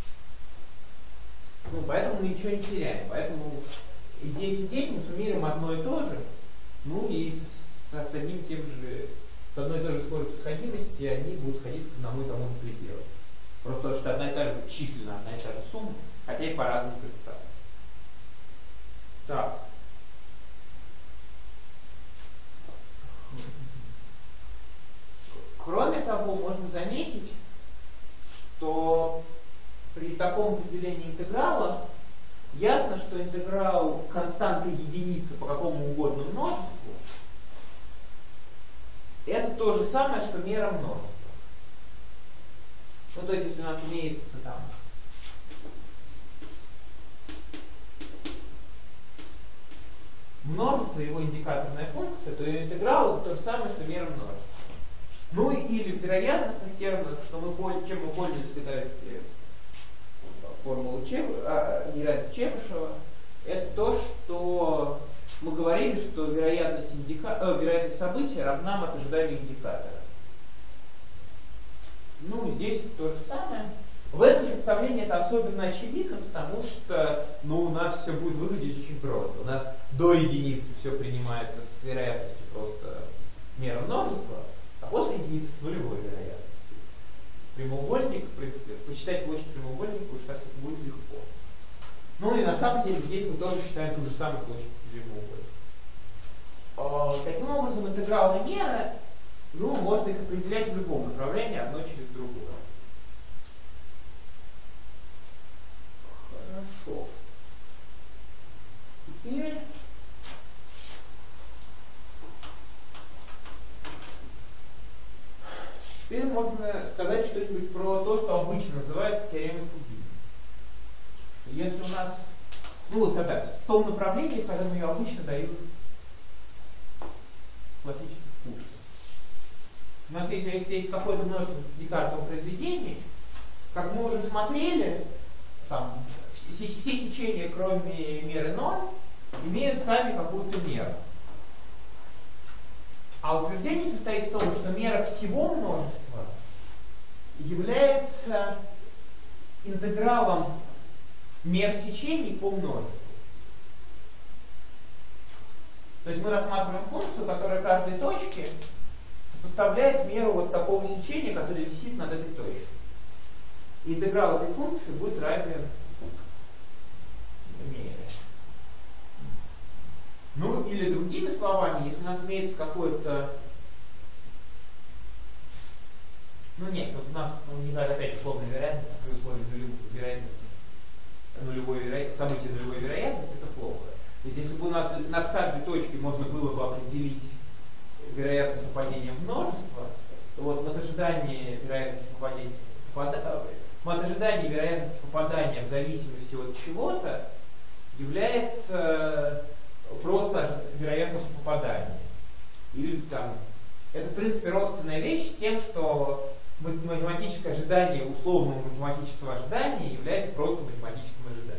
мы ничего не теряем. Поэтому и здесь мы суммируем одно и то же, ну и с одним тем же, с одной и той же скоростью сходимости они будут сходиться к одному и тому же пределу. Просто потому что одна и та же численно, одна и та же сумма, хотя и по-разному представлена. Так. Кроме того, можно заметить, что при таком определении интеграла ясно, что интеграл константы единицы по какому угодно множеству это то же самое, что мера множества. Ну, то есть, если у нас имеется там множество, его индикаторная функция, то ее интеграл это то же самое, что мера множества. Ну или в вероятностных терминах, что чем мы пользуемся, когда формула неравенства Чебышева, это то, что мы говорили, что вероятность события равна от ожидания индикатора. Ну, здесь то же самое. В этом представлении это особенно очевидно, потому что у нас все будет выглядеть очень просто. У нас до единицы все принимается с вероятностью просто мера множества, а после единицы с нулевой вероятностью. Прямоугольник, посчитать площадь прямоугольника уж совсем будет легко. Ну и на самом деле здесь мы тоже считаем ту же самую площадь прямоугольника. Таким образом, интегралы меры, можно их определять в любом направлении, одно через другое. Хорошо. Теперь можно сказать что-нибудь про то, что обычно называется теоремой Фугине. Если у нас, скажем так, в том направлении, в котором ее обычно дают в классических курсах. У нас если есть какое-то множество декартовых произведений, как мы уже смотрели, там, все сечения, кроме меры 0, имеют сами какую-то меру. А утверждение состоит в том, что мера всего множества является интегралом мер сечений по множеству. То есть мы рассматриваем функцию, которая каждой точке сопоставляет меру вот такого сечения, которое висит над этой точкой. интеграл этой функции будет равен мере. Ну или другими словами, если у нас имеется какой-то... Ну нет, вот у нас возникает опять условная вероятность при условии события нулевой вероятности, это плохо. То есть если бы у нас над каждой точкой можно было бы определить вероятность попадения в множество, то вот ожидание вероятности попадания в зависимости от чего-то является просто вероятностью попадания. Или там, это в принципе родственная вещь с тем, что математическое ожидание условного математического ожидания является просто математическим ожиданием.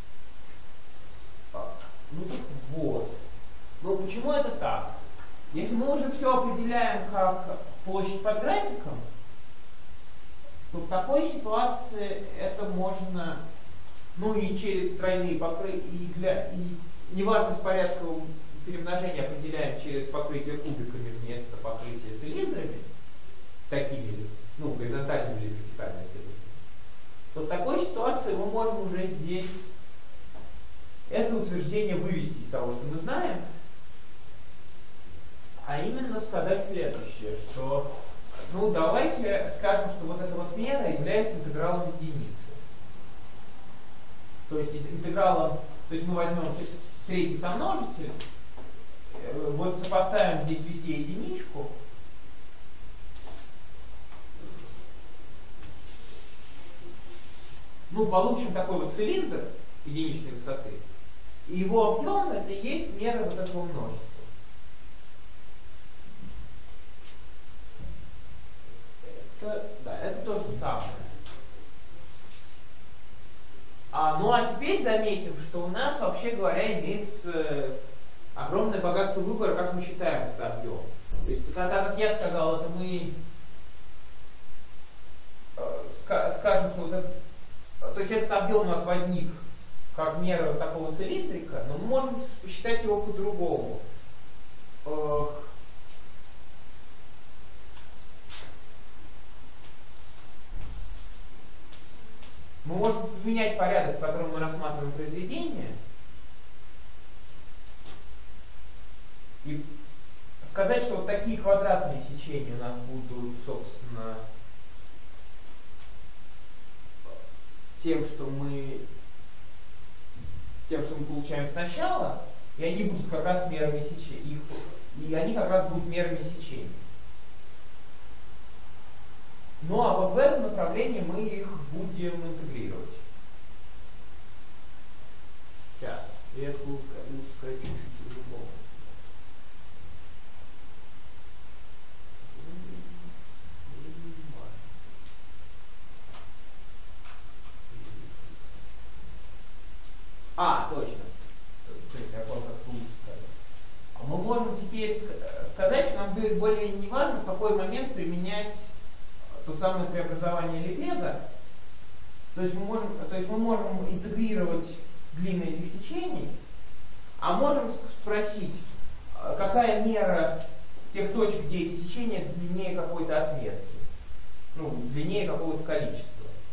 Ну так вот. Но почему это так? Если мы уже все определяем как площадь под графиком, то в такой ситуации это можно, ну и через тройные покрытия, и неважность порядка перемножения определяем через покрытие кубиками вместо покрытия цилиндрами, такими, ну, горизонтальными или вертикальными цилиндрами, то в такой ситуации мы можем уже здесь это утверждение вывести из того, что мы знаем, а именно сказать следующее, что, ну, давайте скажем, что вот эта вот мера является интегралом единицы. То есть интегралом, то есть мы возьмем третий сомножитель, вот сопоставим здесь везде единичку, ну, получим такой вот цилиндр единичной высоты, и его объем это и есть мера вот этого множества. Это то же самое. Ну а теперь заметим, что у нас, вообще говоря, имеется огромное богатство выбора, как мы считаем этот объем. То есть, так как я сказал, это мы скажем, что вот это, то есть этот объем у нас возник как мера вот такого цилиндрика, но мы можем посчитать его по-другому. Мы можем поменять порядок, в котором мы рассматриваем произведение, и сказать, что вот такие квадратные сечения у нас будут, собственно, тем, что мы получаем сначала, и они будут как раз мерами сечения. И они как раз будут мерами сечения. Ну а вот в этом направлении мы их будем интегрировать. Сейчас. Я это лучше сказать чуть-чуть по-другому. Точно. Я просто лучше сказал. Мы можем теперь сказать, что нам будет более неважно, в какой момент применять то самое преобразование Лебега. То есть мы можем интегрировать длины этих сечений, а можем спросить, какая мера тех точек, где эти сечения длиннее какой-то отметки, ну, длиннее какого-то количества.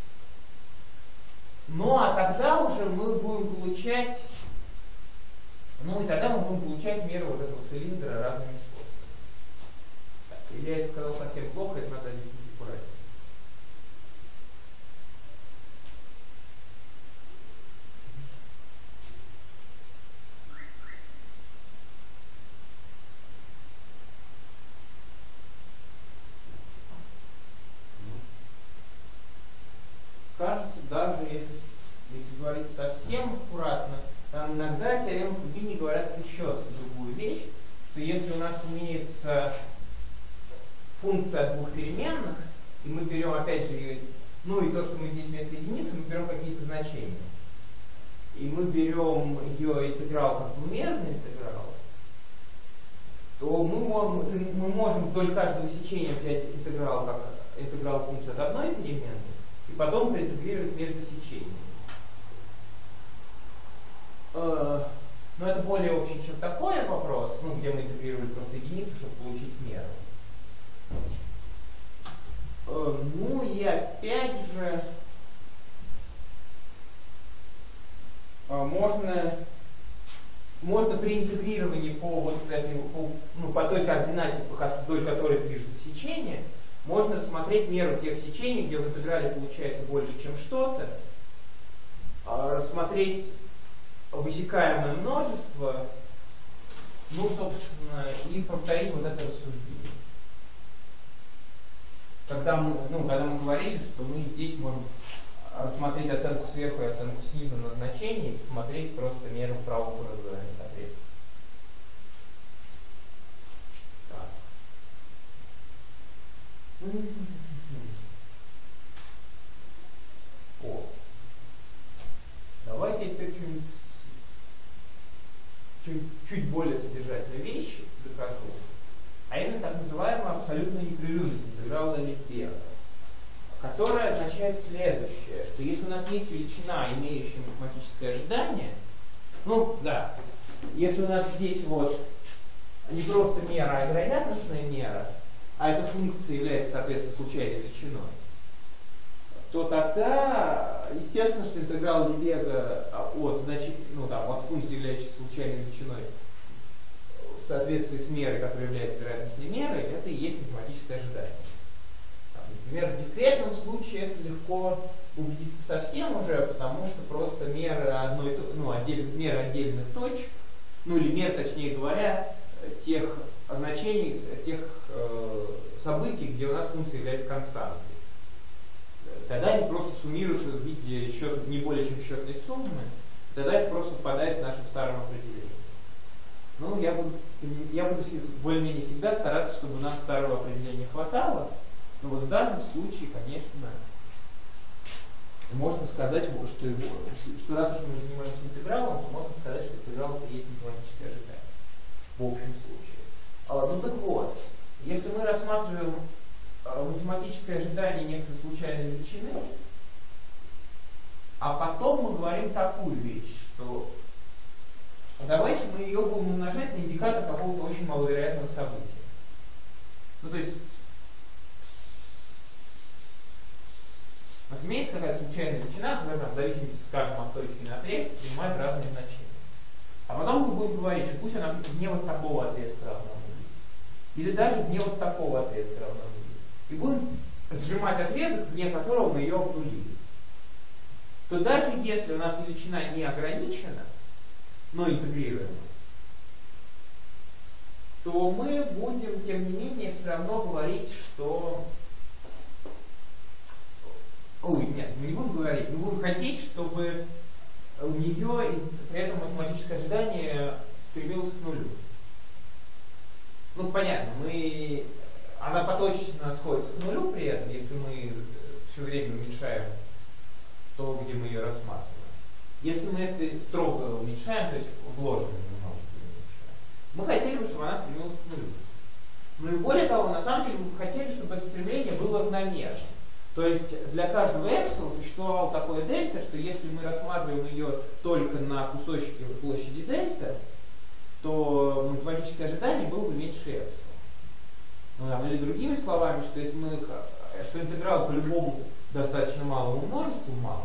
Ну а тогда уже мы будем получать, меру вот этого цилиндра разными способами. Так, или я это сказал совсем плохо, это надо объяснить аккуратнее. Кажется, даже если говорить совсем аккуратно, там иногда теоремы Фубини говорят еще другую вещь, что если у нас имеется функция от двух переменных, и мы берем опять же, ну и то, что мы здесь вместо единицы, мы берем какие-то значения, и мы берем ее интеграл как двумерный интеграл, то мы можем вдоль каждого сечения взять интеграл как интеграл функции от одной переменной, и потом проинтегрировать между сечениями. Но это более общий, чем такой вопрос, ну, где мы интегрировали просто единицу, чтобы получить меру. Ну и опять же, можно при интегрировании по той координате, вдоль которой движется сечение, можно рассмотреть меру тех сечений, где в интеграле получается больше, чем что-то, рассмотреть высекаемое множество, собственно, и повторить вот это рассуждение. Когда мы говорили, что мы здесь можем рассмотреть оценку сверху и оценку снизу на значение и посмотреть просто меру прообраза отрезка. Так. Давайте теперь чуть более содержательные вещи докажу. А именно так называемую абсолютную непрерывность интеграла Лебега, которая означает следующее, что если у нас есть величина, имеющая математическое ожидание, если у нас здесь не просто мера, а вероятностная мера, а эта функция является, соответственно, случайной величиной, то тогда, естественно, что интеграл Лебега от функции, являющейся случайной величиной, в соответствии с мерой, которая является вероятностной мерой, это и есть математическое ожидание. Например, в дискретном случае это легко убедиться совсем уже, потому что просто мера мера отдельных точек, или мер, точнее говоря, тех значений, тех событий, где у нас функция является константой. Тогда они просто суммируются в виде не более чем счетной суммы, тогда это просто совпадает с нашим старым определением. Я буду более-менее всегда стараться, чтобы нам старого определения хватало. Но в данном случае, конечно, можно сказать, что раз уж мы занимаемся интегралом, то можно сказать, что интеграл это есть математическое ожидание. В общем случае. Так вот, если мы рассматриваем математическое ожидание некоторой случайной величины, а потом мы говорим такую вещь, что давайте мы ее будем умножать на индикатор какого-то очень маловероятного события. То есть у нас имеется какая-то случайная величина, которая в зависимости, скажем, от точки на отрезке принимает разные значения. А потом мы будем говорить, что пусть она вне такого отрезка равна нулю. Или даже вне такого отрезка равна нулю. И будем сжимать отрезок, вне которого мы ее обнулили. То даже если у нас величина не ограничена, но интегрируема, то мы будем, тем не менее, все равно говорить, что... мы не будем говорить, мы будем хотеть, чтобы у нее при этом математическое ожидание стремилось к нулю. Понятно, она поточечно сходится к нулю при этом, если мы все время уменьшаем то, где мы ее рассматриваем. Если мы это строго уменьшаем, то есть вложенное множество уменьшаем, мы хотели бы, чтобы она стремилась к нулю. И более того, на самом деле мы хотели, чтобы это стремление было равномерно. То есть для каждого эпсилона существовало такое дельта, что если мы рассматриваем ее только на кусочки площади дельта, то математическое ожидание было бы меньше эпсилона. Или другими словами, что если что интеграл по любому достаточно малому множеству мало.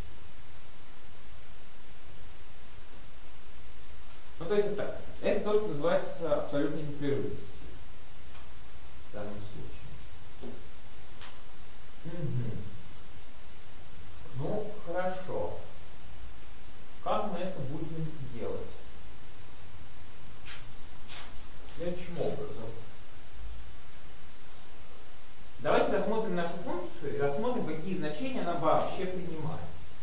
То есть это то, что называется абсолютной непрерывностью в данном случае. Хорошо. Как мы это будем делать? Следующим образом. Давайте рассмотрим нашу функцию и рассмотрим, какие значения она вообще принимает.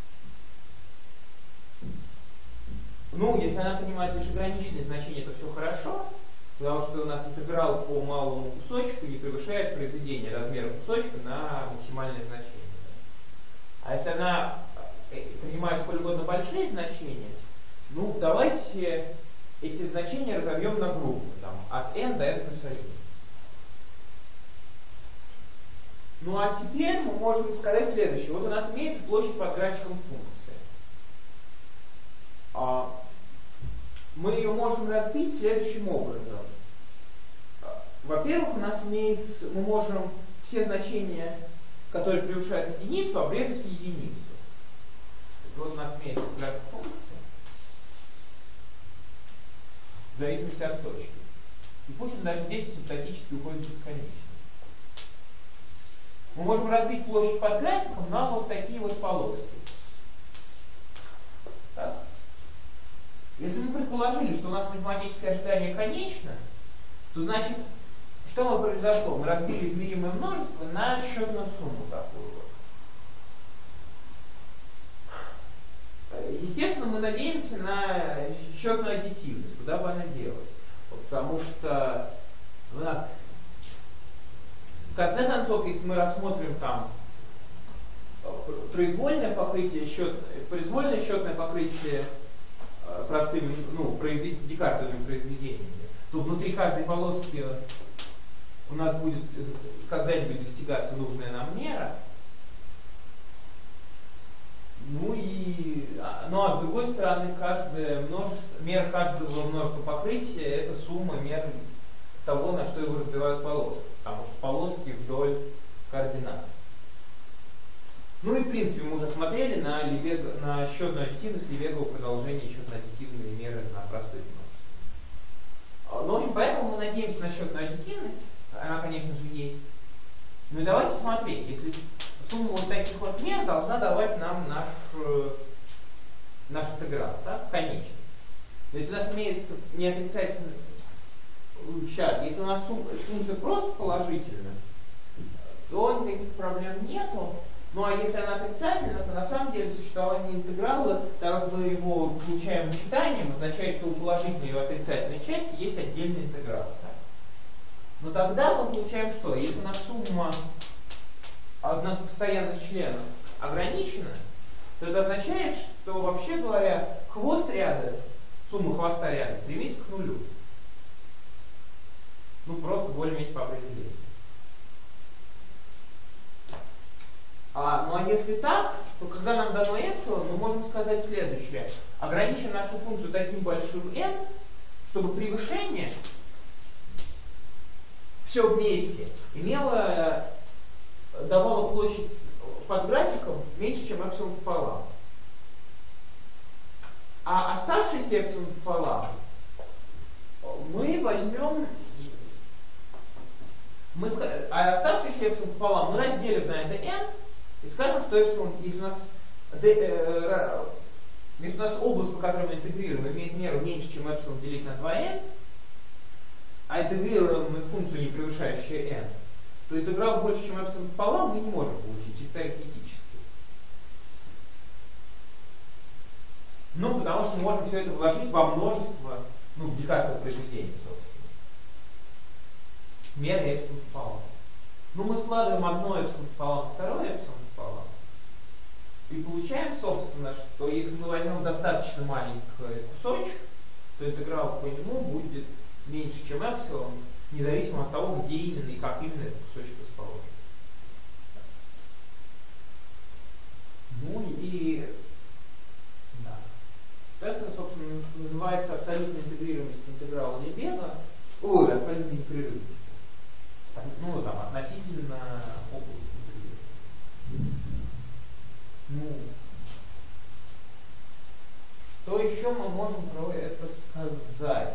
Если она принимает лишь ограниченные значения, то все хорошо, потому что у нас интеграл по малому кусочку не превышает произведение размера кусочка на максимальное значение. А если она принимает сколь угодно большие значения, давайте эти значения разобьем на группы, от n до n плюс 1. А теперь мы можем сказать следующее. У нас имеется площадь под графиком функции. Мы ее можем разбить следующим образом. Во-первых, мы можем все значения, которые превышают единицу, обрезать в единицу. У нас имеется график функции. в зависимости от точки. И пусть он даже здесь асимптотически уходит в бесконечность. Мы можем разбить площадь под графиком на вот такие вот полоски. Так? Если мы предположили, что у нас математическое ожидание конечно, то значит, что произошло? Мы разбили измеримое множество на счетную сумму такую вот. Естественно, мы надеемся на счетную аддитивность, куда бы она делась. Потому что, в конце концов, если мы рассмотрим там произвольное счетное покрытие простыми, декартовыми произведениями, то внутри каждой полоски у нас будет когда-нибудь достигаться нужная нам мера. Ну а с другой стороны, мера каждого множества покрытия — это сумма мер того, на что его разбивают полоски. Потому что полоски вдоль координат. Ну и в принципе мы уже смотрели на счетную аддитивность Левегового продолжения счетно-аддитивной меры на простых множествах. Ну, в общем, поэтому мы надеемся на счетную аддитивность. Она, конечно же, есть. Ну и давайте смотреть. Если сумма вот таких вот мер должна давать нам наш интеграл, так, конечный. То есть у нас имеется неотрицательный... Сейчас, если у нас функция просто положительная, то никаких проблем нету. Ну а если она отрицательна, то на самом деле существование интеграла, так как мы его получаем вычитанием, означает, что у положительной и у отрицательной части есть отдельный интеграл. Так? Но тогда мы получаем что? Если у нас сумма постоянных членов ограничена, то это означает, что, вообще говоря, хвост ряда, сумма хвоста ряда стремится к нулю. Ну, просто более-менее по определению. Ну а если так, то когда нам дано эпсилон, мы можем сказать следующее. Ограничим нашу функцию таким большим n, чтобы превышение все вместе давало площадь под графиком меньше, чем эпсилон пополам. А оставшийся эпсилон пополам мы возьмем... оставшийся эпсилон пополам мы разделим на это n и скажем, что эпсилон, если у нас область, по которой мы интегрируем, имеет меру меньше, чем эпсилон делить на 2n, а интегрируем мы функцию, не превышающую n, то интеграл больше, чем эпсилон пополам, мы не можем получить, чисто арифметически. Ну, потому что мы можем все это вложить во множество, в декартовое произведение, собственно. Меры эпсилон пополам. Мы складываем одно эпсилон пополам, второе эпсилон пополам. И получаем, собственно, что если мы возьмем достаточно маленький кусочек, то интеграл по нему будет меньше, чем эпсилон, независимо от того, где именно и как именно этот кусочек расположен. Это, собственно, называется абсолютной интегрируемостью интеграла Лебега. Абсолютной непрерывностью. Относительно области интегрирования. Что еще мы можем про это сказать?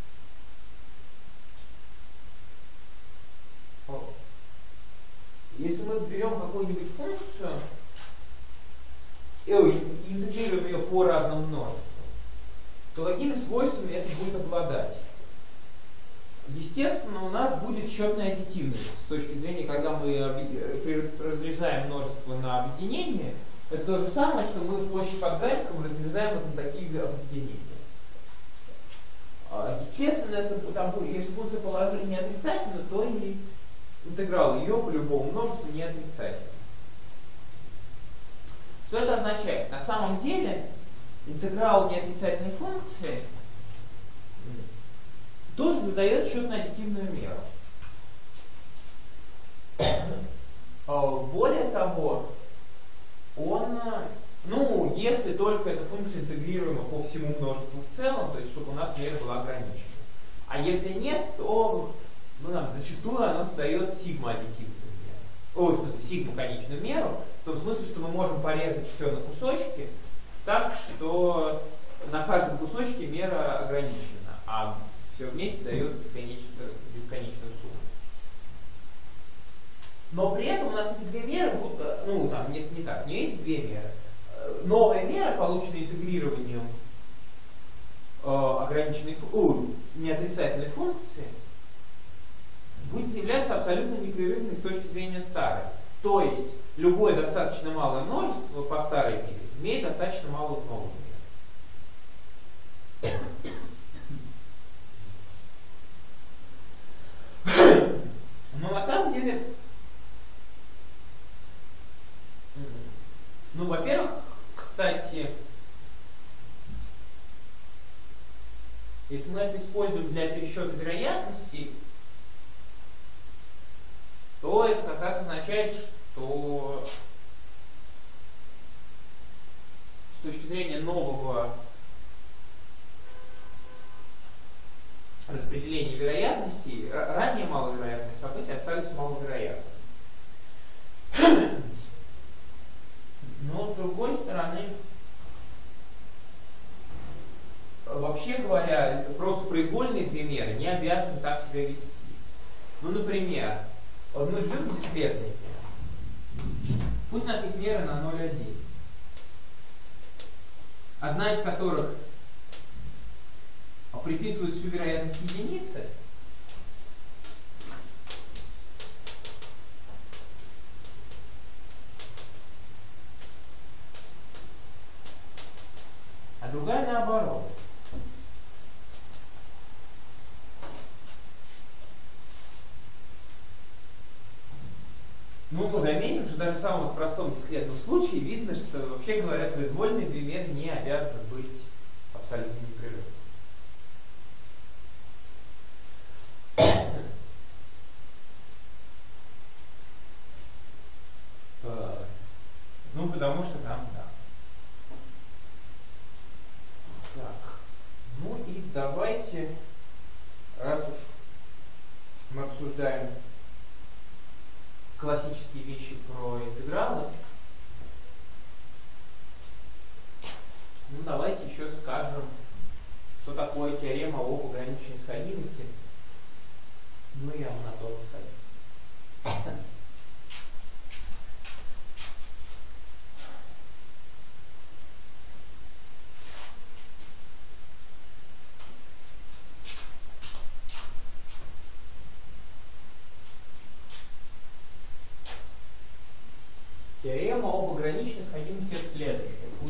Если мы берем какую-нибудь функцию и интегрируем ее по разным множествам, то какими свойствами это будет обладать? Естественно, у нас будет счетная аддитивность. С точки зрения, когда мы разрезаем множество на объединение, это то же самое, что мы площадь под графиком разрезаем на такие объединения. Естественно, если функция положительная не отрицательна, то и интеграл ее по любому множеству не отрицательный. Что это означает? На самом деле, интеграл неотрицательной функции тоже задает счетно-аддитивную меру. Более того, если только эта функция интегрируема по всему множеству в целом, то есть чтобы у нас мера была ограничена. А если нет, то зачастую она задает сигма-аддитивную меру. В смысле, сигма-конечную меру, в том смысле, что мы можем порезать все на кусочки, так что на каждом кусочке мера ограничена. А Все вместе дает бесконечную сумму. Но при этом у нас эти две меры, ну там не так, не эти две меры. Новая мера, полученная интегрированием ограниченной неотрицательной функции, будет являться абсолютно непрерывной с точки зрения старой. То есть любое достаточно малое множество по старой мере имеет достаточно малую новую меру. Но на самом деле, ну, во-первых, кстати, если мы это используем для пересчета вероятностей, то это как раз означает, что с точки зрения нового распределения вероятностей, ранее маловероятные события остались маловероятными. Но с другой стороны, вообще говоря, просто произвольные две меры не обязаны так себя вести. Ну, например, вот мы ждем дискретные меры. Пусть у нас есть меры на 0,1. Одна из которых приписывает всю вероятность единицы. А другая наоборот. Ну, мы заметим, что даже в самом простом дискретном случае видно, что, вообще говоря, произвольные две меры не обязаны быть абсолютно непрерывными. Ну, потому что там, да. Так. Ну и давайте, раз уж мы обсуждаем классические вещи про интегралы, ну давайте еще скажем, что такое теорема об ограниченной сходимости. Ну я вам на то расскажу. Теорема об ограниченной сходимости это следующее.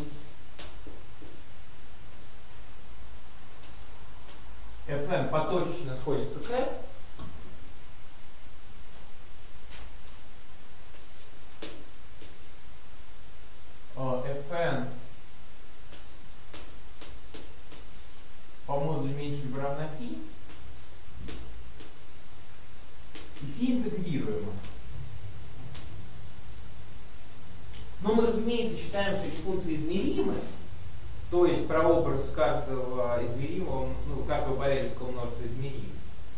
Fn поточечно сходится к f. Fn по модулю меньше либо равно φ. И φ интегрируемо. Но мы, разумеется, считаем, что эти функции измеримы, то есть прообраз каждого измеримого, ну, каждого борелевского множества измерим.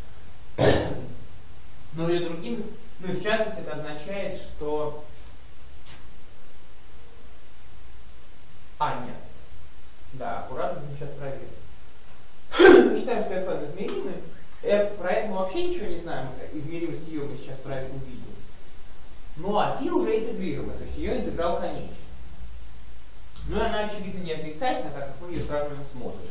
Но или другим, ну и в частности это означает, что... нет. Да, аккуратно, мы сейчас проверим. Мы считаем, что Fn измеримый. Про это мы вообще ничего не знаем. Измеримость ее мы сейчас увидим. Ну а φ уже интегрирована, то есть ее интеграл конечен. Ну и она, очевидно, не отрицательна, так как мы ее сравниваем с модулем.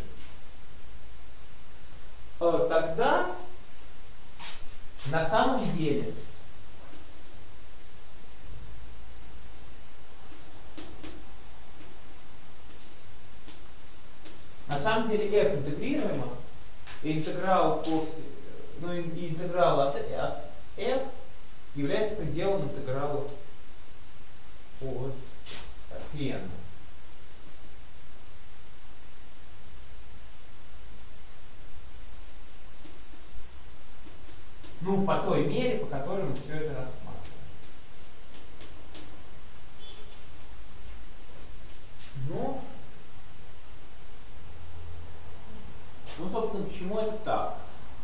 Тогда на самом деле f интегрируемо, и интеграл от f является пределом интеграла от фен. Ну, по той мере, по которой мы все это рассматриваем. Ну, собственно, почему это так?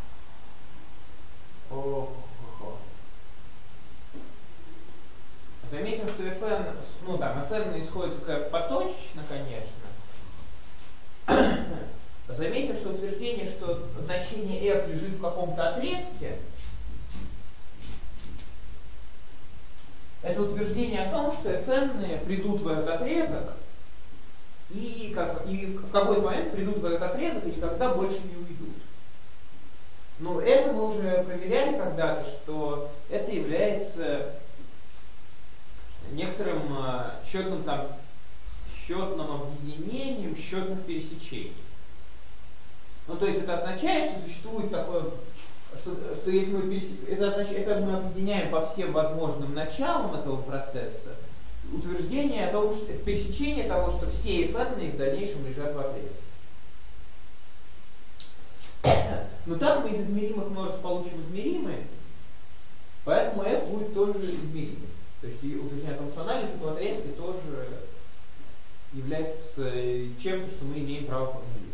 Заметим, что Fn, ну там, Fn исходится к f поточечно, конечно. Заметим, что утверждение, что значение каком-то отрезке, это утверждение о том, что fn придут в этот отрезок и в какой-то момент придут в этот отрезок и никогда больше не уйдут. Но это мы уже проверяли когда-то, что это является некоторым счетным объединением счетных пересечений. Ну, то есть это означает, что существует такое, что если мы это мы объединяем по всем возможным началам этого процесса, утверждение о том, что это пересечение того, что все fn в дальнейшем лежат в отрезке. Но так мы из измеримых множеств получим измеримые, поэтому f будет тоже измеримым. То есть утверждение о том, что анализ этого отрезка тоже является чем-то, что мы имеем право формулировать.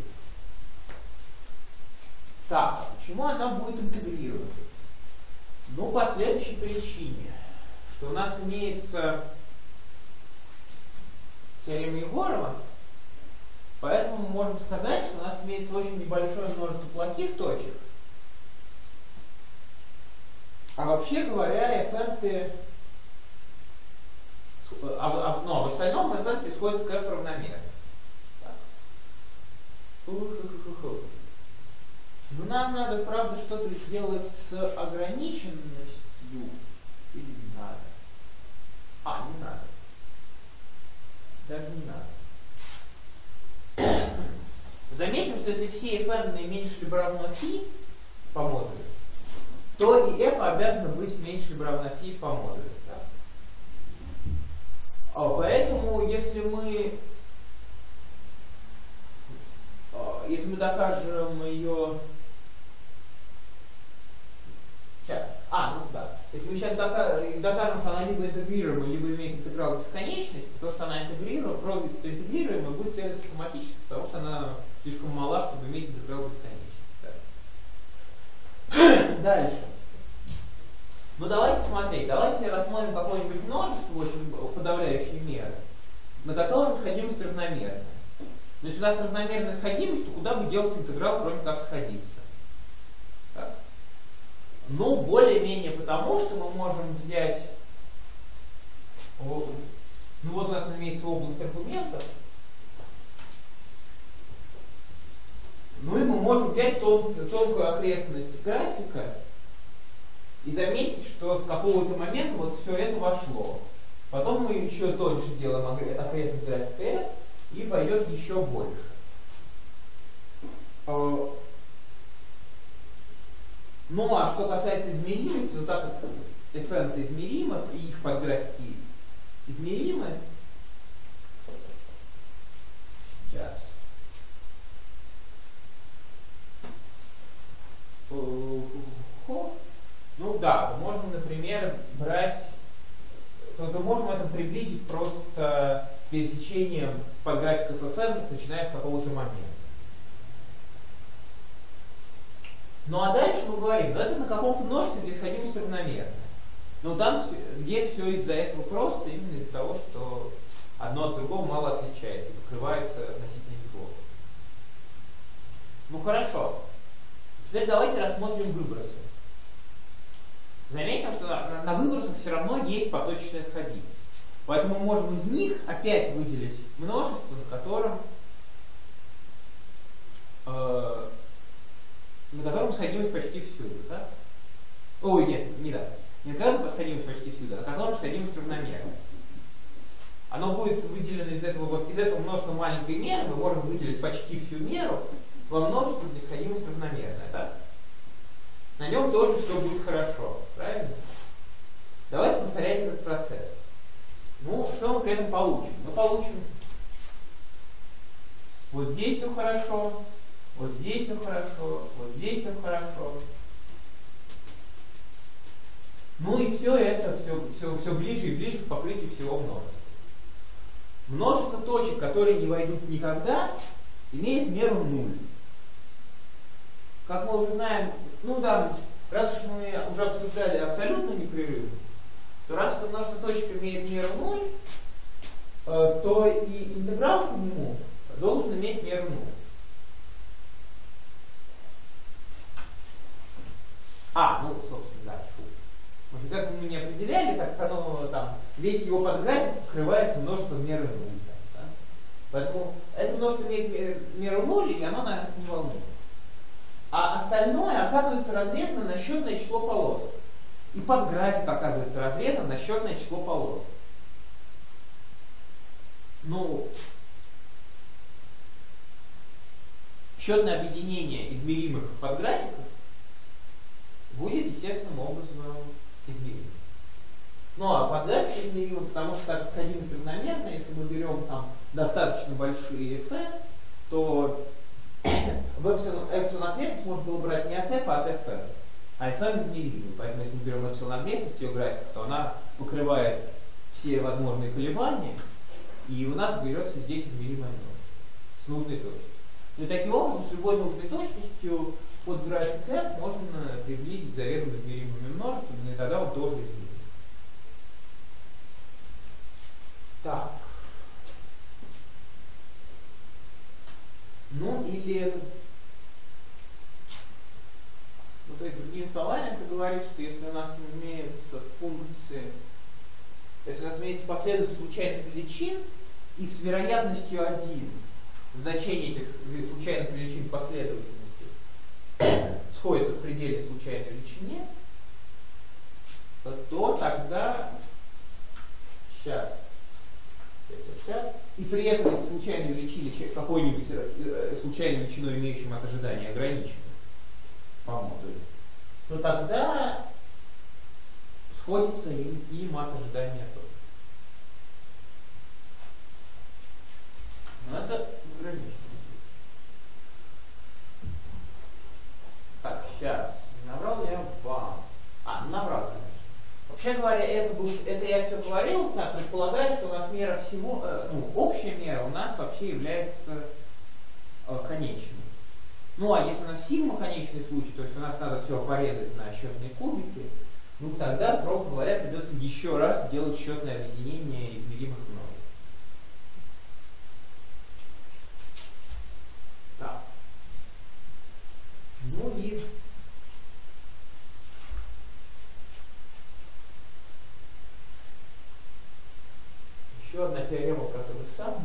Так, почему она будет интегрировать? Ну, по следующей причине, что у нас имеется теорема Егорова, поэтому мы можем сказать, что у нас имеется очень небольшое множество плохих точек, а вообще говоря, fn но в остальном fn исходит с f равномерно. Ну, нам надо, правда, что-то делать с ограниченностью. Или не надо? Не надо. Даже не надо. Заметим, что если все fn меньше либо равно φ по модулю, то и f обязано быть меньше либо равно φ по модулю. Да? Поэтому, если мы докажем ее... Сейчас. Ну да. Если мы сейчас докажем, что она либо интегрируема, либо имеет интеграл бесконечность, то, что она интегрируема, будет следовать автоматически, потому что она слишком мала, чтобы иметь интеграл бесконечность. Да. Дальше. Ну давайте смотреть. Давайте рассмотрим какое-нибудь множество очень подавляющей меры, на котором сходимость равномерная. Но если у нас равномерная сходимость, то куда бы делся интеграл, кроме как сходиться? Так. Ну, более-менее потому, что мы можем взять... Ну вот у нас имеется область аргументов. Ну и мы можем взять тонкую окрестность графика и заметить, что с какого-то момента вот все это вошло. Потом мы еще тоньше сделаем окрестность графика f, и пойдет еще больше. Ну а что касается измеримости, то так как fn измеримо, и их подграфики измеримы, сейчас. Ну да, можем, например, брать, то можем это приблизить просто пересечением подграфиков fn, начиная с какого-то момента. Ну а дальше мы говорим, это на каком-то множестве, где сходимость равномерная. Но там, где все из-за этого просто, именно из-за того, что одно от другого мало отличается, покрывается относительно неплохо. Ну хорошо. Теперь давайте рассмотрим выбросы. Заметим, что на выбросах все равно есть поточечная сходимость. Поэтому мы можем из них опять выделить множество, на котором сходимость почти всюду. Да? Ой, нет, не так. Не на котором сходимость почти всюду, а на котором сходимость равномерная. Оно будет выделено из этого множества маленькой меры, мы можем выделить почти всю меру во множество, где сходимость равномерная. Так? На нем тоже все будет хорошо. Правильно? Давайте повторять этот процесс. Ну, что мы при этом получим? Мы получим вот здесь все хорошо, вот здесь все хорошо, вот здесь все хорошо. Ну и все это, все ближе и ближе к покрытию всего множества. Множество точек, которые не войдут никогда, имеет меру 0. Как мы уже знаем, ну да, раз уж мы уже обсуждали абсолютную непрерывность, то раз это множество точек имеет меру 0, то и интеграл к нему должен иметь меру 0. Потому что как мы не определяли, так оно там, весь его подграфик покрывается множеством меры 0. Да? Поэтому это множество имеет меру 0, и оно нас не волнует. А остальное оказывается разрезано на счетное число полосок. И подграфик оказывается разрезан на счетное число полосок. Ну, счетное объединение измеримых подграфиков будет естественным образом измерим. Ну а подграфик измеримый, потому что так сходимость равномерная, если мы берем там достаточно большие f, то в эпсилон окрестность можно было брать не от f, а от fr. А fr измеримый, поэтому если мы берем эпсилон окрестность ее график, то она покрывает все возможные колебания, и у нас берется здесь измеримое множество с нужной точностью. Ну и таким образом с любой нужной точностью под график f можно приблизить заведомо измеримыми множествами, и тогда он тоже измерим. Так. Ну или, ну то есть другими словами, это говорит, что если у нас имеются функции, если у нас имеется последовательность случайных величин, и с вероятностью 1 значение этих случайных величин последовательности сходится в пределе случайной величине, то тогда сейчас и при этом эти случайные величины какой-нибудь случайной величиной, имеющим от ожидания, ограничены по модулю, то тогда сходится им от ожидания тоже. Но это ограниченный случай. Так, сейчас. Не набрал я вам. Набрал, конечно. Вообще говоря, это я все говорил, так, предполагаю, что у нас мера всего, общая мера у нас вообще является конечной. Ну а если у нас сигма конечный случай, то есть у нас надо все порезать на счетные кубики, ну тогда, строго говоря, придется еще раз делать счетное объединение измеримых множеств. Так. Ну и еще одна теорема про то же самое.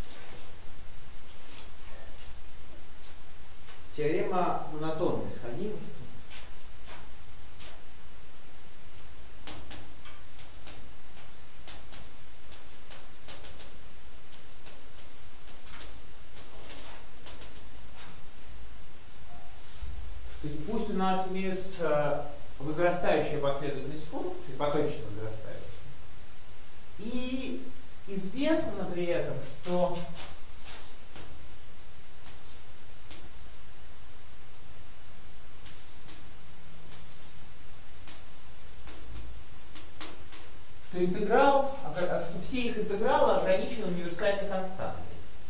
Теорема монотонной сходимости. Что пусть у нас имеется возрастающая последовательность функций, поточно возрастающая, и известно при этом, что что все их интегралы ограничены универсальной константой.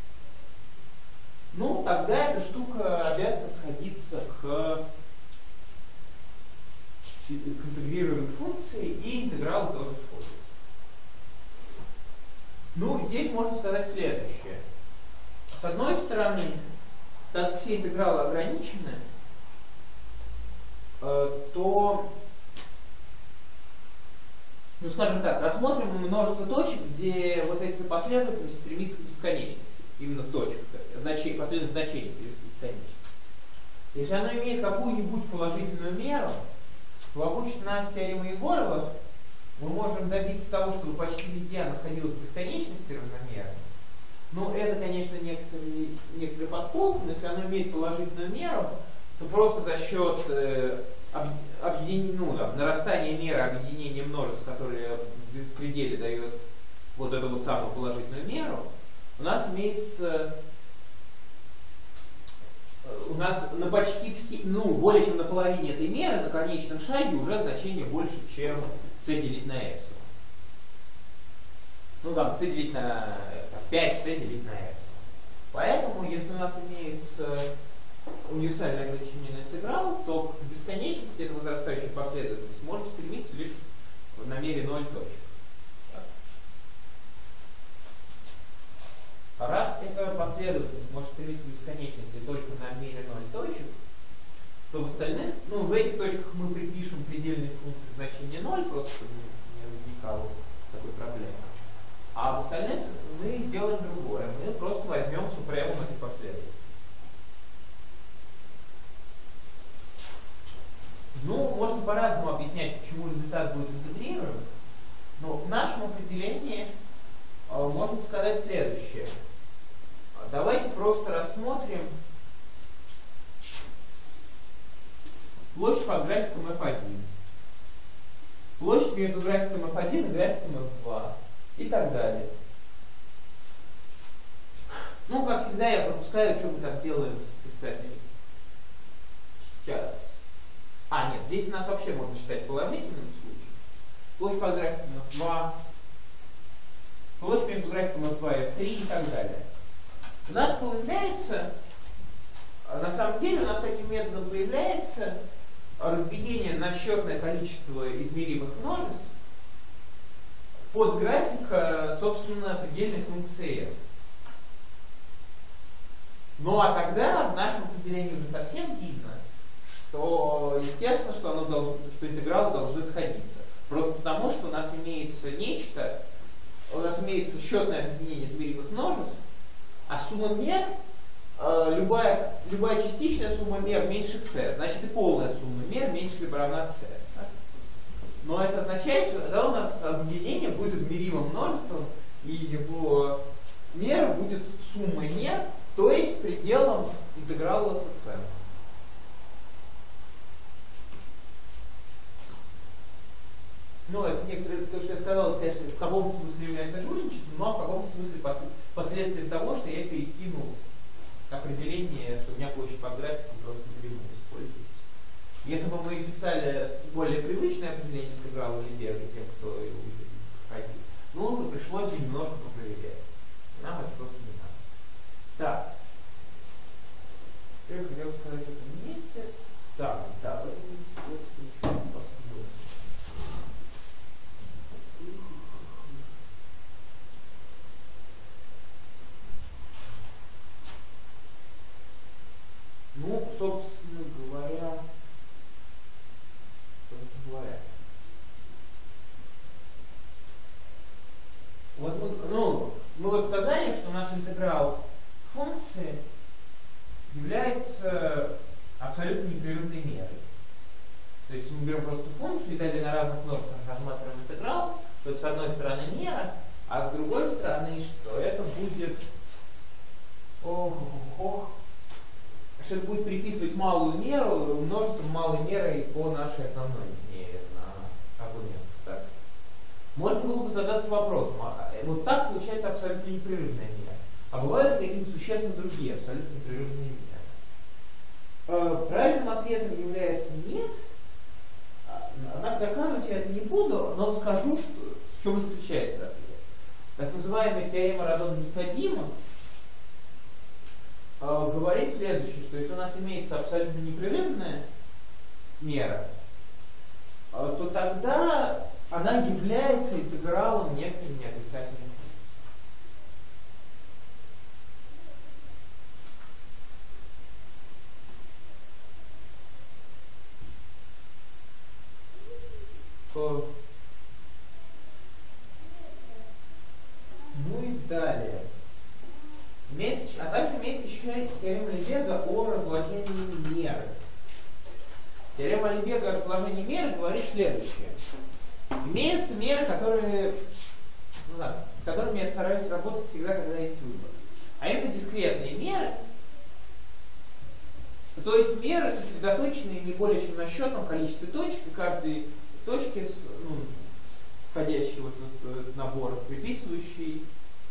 Ну, тогда эта штука обязана сходиться к интегрируемой функции, и интегралы тоже сходятся. Ну, здесь можно сказать следующее. С одной стороны, так как все интегралы ограничены, то, ну скажем так, рассмотрим множество точек, где вот эта последовательность стремится к бесконечности. Именно в точках. Последовательность значений стремится к бесконечности. Если оно имеет какую-нибудь положительную меру, то, обучив нас теорему Егорова, мы можем добиться того, чтобы почти везде она сходилась к бесконечности равномерно. Но это, конечно, некоторый подкол, но если оно имеет положительную меру, то просто за счет нарастания меры объединения множеств, которые в пределе дает вот эту вот самую положительную меру, у нас имеется, на почти более чем на половине этой меры на конечном шаге уже значение больше, чем c делить на эпсилон. Ну там c делить на 5, c делить на эпсилон. Поэтому, если у нас имеется универсальное ограничение на интеграл, то к бесконечности эта возрастающая последовательность может стремиться лишь на мере 0 точек. Раз эта последовательность может стремиться к бесконечности только на мере 0 точек, то в остальных, ну, в этих точках мы припишем предельной функции значение 0, просто чтобы не возникало такой проблемы. А в остальных мы делаем другое. Мы просто возьмем супремум этой последовательности. Ну, можно по-разному объяснять, почему результат будет интегрируем, но в нашем определении можно сказать следующее. Давайте просто рассмотрим площадь под графиком f1. Площадь между графиком f1 и графиком f2. И так далее. Ну, как всегда, я пропускаю, что мы там делаем с отрицательными. Сейчас. Нет, здесь у нас вообще можно считать положительным случаем. Площадь под графиком f2, площадь между графиком f2 и f3 и так далее. У нас появляется, на самом деле, у нас таким методом появляется разбиение на счетное количество измеримых множеств под график, собственно, предельной функции f. Ну а тогда в нашем определении уже совсем видно, что естественно, что интегралы должны сходиться. Просто потому, что у нас имеется нечто, у нас имеется счетное объединение измеримых множеств, а сумма мер, любая частичная сумма мер меньше c, значит и полная сумма мер меньше либо равна c. Но это означает, что тогда у нас объединение будет измеримым множеством, и его мера будет суммой мер, то есть пределом интеграла f. Ну, это некоторые, то, что я сказал, это, конечно, в каком-то смысле является жульничеством, но в каком-то смысле последствием того, что я перекинул определение, что у меня площадь под графиком просто напрямую используется. Если бы мы писали более привычное определение интеграла Лебега тем, кто его ходил, ну, то пришлось бы немножко попроверять. Нам это просто не надо. Так. Я хотел сказать в этом месте. Так, ну, собственно говоря, вот мы вот сказали, что наш интеграл функции является абсолютно непрерывной мерой. То есть мы берем просто функцию и далее на разных множествах рассматриваем интеграл, то есть с одной стороны мера, а с другой стороны что? Это будет что это будет приписывать малую меру множеством малой мерой по нашей основной мере на аргумент. Так? Можно было бы задаться вопросом, вот так получается абсолютно непрерывная мера. А бывают какие-то существенно другие абсолютно непрерывные меры. Правильным ответом является нет. Однако доказывать я это не буду, но скажу, что, в чем заключается ответ. Так называемая теорема Радона-Никодима говорит следующее, что если у нас имеется абсолютно непрерывная мера, то тогда она является интегралом некоторой неотрицательной функции. Ну и далее. А также имеется еще теорема Лебега о разложении меры. Теорема Лебега о разложении меры говорит следующее. Имеются меры, с которыми я стараюсь работать всегда, когда есть выбор. А это дискретные меры, то есть меры, сосредоточенные не более чем на счетном количестве точек, и каждой точке, входящей вот в этот набор, приписывающий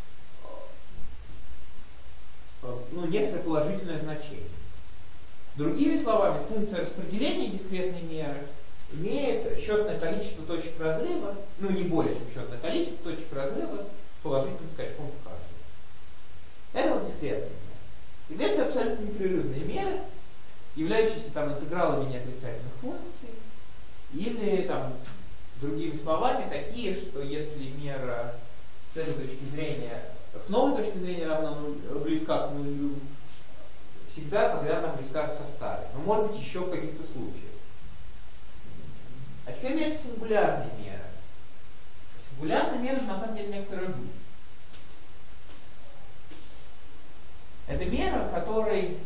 некоторое положительное значение. Другими словами, функция распределения дискретной меры имеет счетное количество точек разрыва, не более чем счетное количество точек разрыва с положительным скачком в каждой. Это вот дискретная мера. Имеются абсолютно непрерывные меры, являющиеся интегралами неотрицательных функций, или другими словами, такие, что если мера с новой точки зрения равна близка к нулю, всегда, когда она близка со старой. Но может быть еще в каких-то случаях. А еще имеется сингулярная мера. Сингулярная мера на самом деле некоторая жуть. Это мера, в которой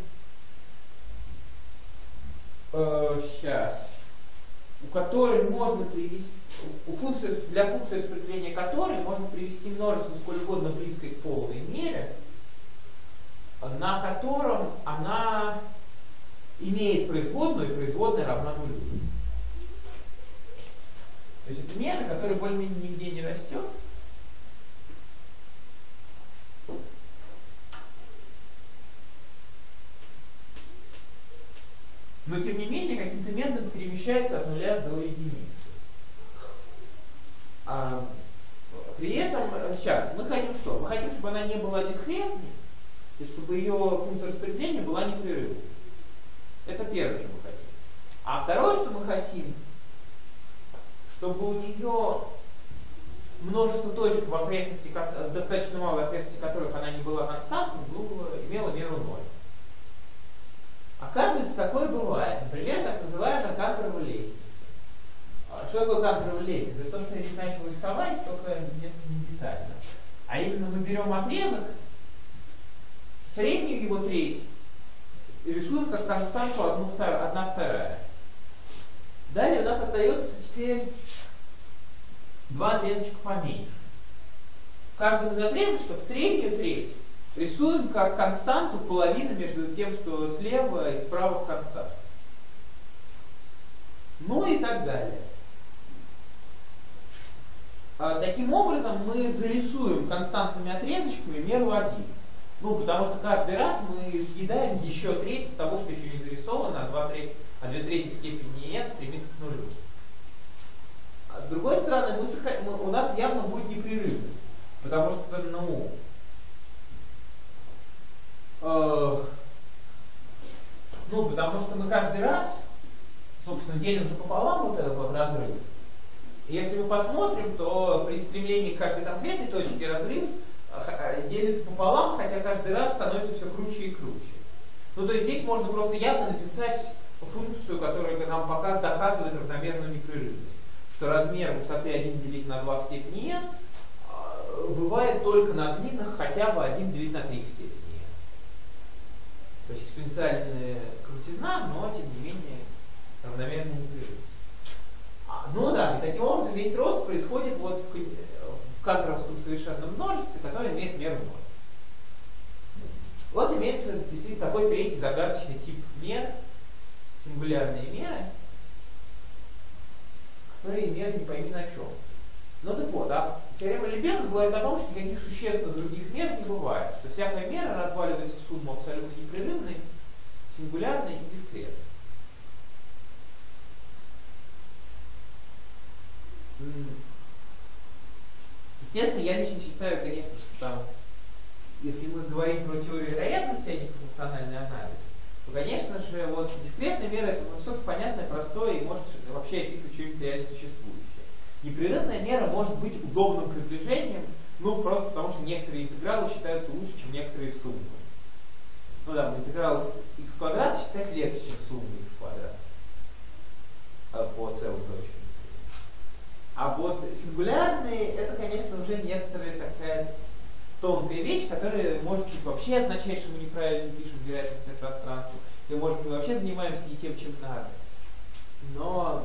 у которой можно привести, для функции распределения которой можно привести множество сколь угодно близкой к полной мере, на котором она имеет производную, и производная равна нулю. То есть это мера, которая более-менее нигде не растет. Но тем не менее каким-то методом перемещается от нуля до единицы. При этом, сейчас, мы хотим что? Мы хотим, чтобы она не была дискретной, то есть чтобы ее функция распределения была непрерывной. Это первое, что мы хотим. А второе, что мы хотим, чтобы у нее множество точек в окрестности, достаточно малой окрестности которых она не была константной, имела меру 0. Оказывается, такое бывает. Например, так называемая Канторова лестница. Что такое Канторова лестница? Это то, что я здесь начал рисовать, только несколько не детально. А именно мы берем отрезок, среднюю его треть, и рисуем как константу 1/2. Далее у нас остается теперь два отрезочка поменьше. В каждом из отрезочков среднюю треть рисуем как константу половины между тем, что слева и справа в концах. Ну и так далее. Таким образом мы зарисуем константными отрезочками меру 1. Ну, потому что каждый раз мы съедаем еще треть того, что еще не зарисовано, а 2 трети в степени n стремится к нулю. С другой стороны, у нас явно будет непрерывность, потому что, потому что мы каждый раз, собственно, делим же пополам вот этот вот разрыв. И если мы посмотрим, то при стремлении к каждой конкретной точке разрыв делится пополам, хотя каждый раз становится все круче и круче. Ну, то есть здесь можно просто явно написать функцию, которая нам пока доказывает равномерную непрерывность. Что размер высоты 1 делить на 2 в степени n бывает только на длинных хотя бы 1 делить на 3 в степени n. То есть экспоненциальная крутизна, но тем не менее равномерная непрерывность. Ну да, и таким образом весь рост происходит вот в канторовском совершенном множестве, которое имеет меру 0. Вот имеется действительно такой третий загадочный тип мер, сингулярные меры, которые меры не пойми на чем. Ну так вот, теорема Лебега говорит о том, что никаких существенно других мер не бывает, что всякая мера разваливается в сумму абсолютно непрерывной, сингулярной и дискретной. Естественно, я лично считаю, конечно, что там, если мы говорим про теорию вероятности, а не про функциональный анализ, то, конечно же, вот дискретная мера это что-то понятное, простое и может вообще описывать что-нибудь реально существующее. Непрерывная мера может быть удобным приближением, просто потому что некоторые интегралы считаются лучше, чем некоторые суммы. Ну да, интеграл x квадрат считать легче, чем сумму x квадрат по целым точкам. А вот сингулярные, это, конечно, уже некоторая такая тонкая вещь, которая, может быть, вообще означает, что мы неправильно пишем вероятностное пространство, и, может быть, мы вообще занимаемся не тем, чем надо. Но,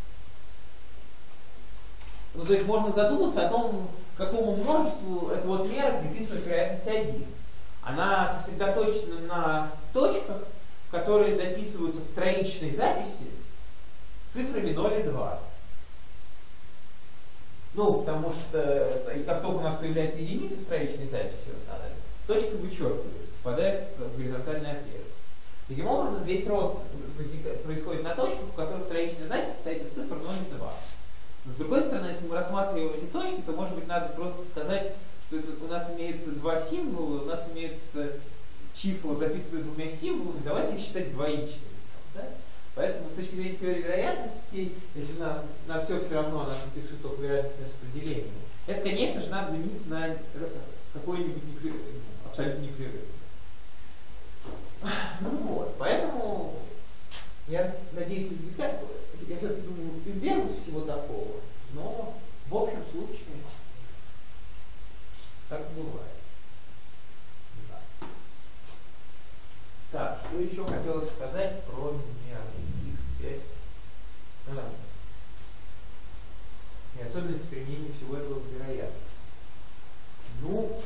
то есть можно задуматься о том, какому множеству эта вот мера приписывает вероятность 1. Она сосредоточена на точках, которые записываются в троичной записи цифрами 0 и 2. Потому что как только у нас появляется единица в троичной записи, точка вычеркивается, попадает в горизонтальный отрезок. Таким образом, весь рост происходит на точках, у которых троичная запись состоит из цифр 0 и 2. С другой стороны, если мы рассматриваем эти точки, то, может быть, надо просто сказать, что если у нас имеется два символа, у нас имеется числа, записанные двумя символами, давайте их считать двоичными. Да? Поэтому с точки зрения теории вероятностей, если на все равно нас интересует только вероятностное распределение, это, конечно же, надо заменить на какой-нибудь абсолютно непрерывный. Ну вот, поэтому я надеюсь избегать, я все-таки думаю, избегнуть всего такого, но в общем случае так бывает. Да. Так, что еще хотелось сказать про X-связь? И особенности применения всего этого в вероятности. Ну,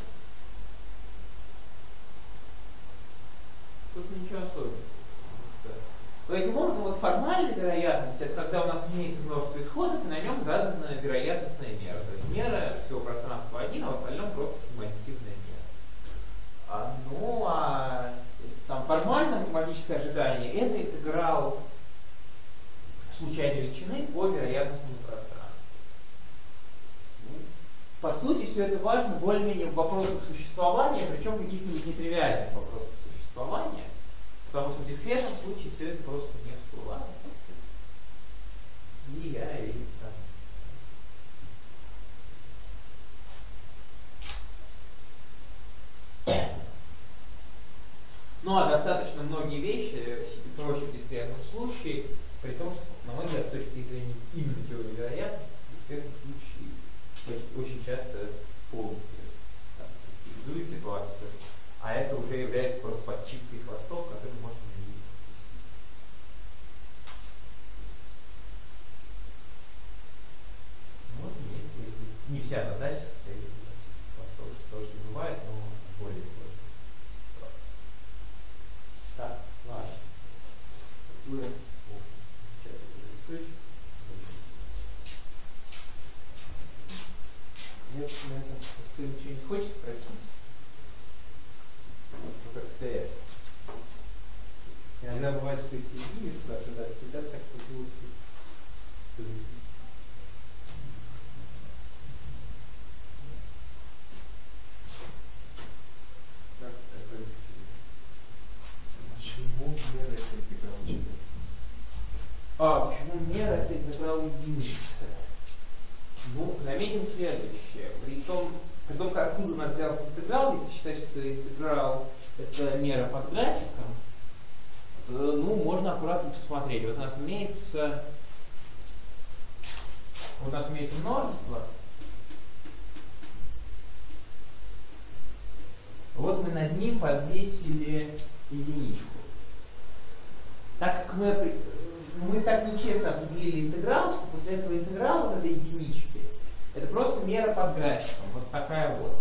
тут ничего особенного. Таким образом, вот формальная вероятность, это когда у нас имеется множество исходов, и на нем задана вероятностная мера. То есть мера всего пространства 1, а в остальном просто суммативная мера. Там формальное математическое ожидание — это интеграл случайной величины по вероятностному пространству. По сути, все это важно более-менее в вопросах существования, причем каких-нибудь нетривиальных вопросах существования, потому что в дискретном случае все это просто не всплывает. И я, и там. Ну а достаточно многие вещи проще в дискретном случае, при том, что, на мой взгляд, с точки зрения именно теории вероятности, в дискретном случае очень часто полностью реализует ситуацию, а это уже является просто подчисткой хвостов, которые можно увидеть. Вот, если не вся задача состоит из хвостов, что тоже не бывает, но более сложно. Так, ладно. Структура, в общем, сейчас это уже источник. Нет, на этом кто-нибудь что-нибудь хочет спросить? Ну, как-то это. Иногда бывает, что и в середине спрашивают, а сейчас как-то было позитивно. Почему мера это интеграл чего? Почему мера это интеграл единицы? Ну, заметим следующее. При том, откуда у нас взялся интеграл, если считать, что интеграл это мера под графиком, ну, можно аккуратно посмотреть. Вот у нас имеется множество. Вот мы над ним подвесили единичку. Так как мы так нечестно определили интеграл, что после этого интеграла вот этой единички это просто мера под графиком, вот такая вот.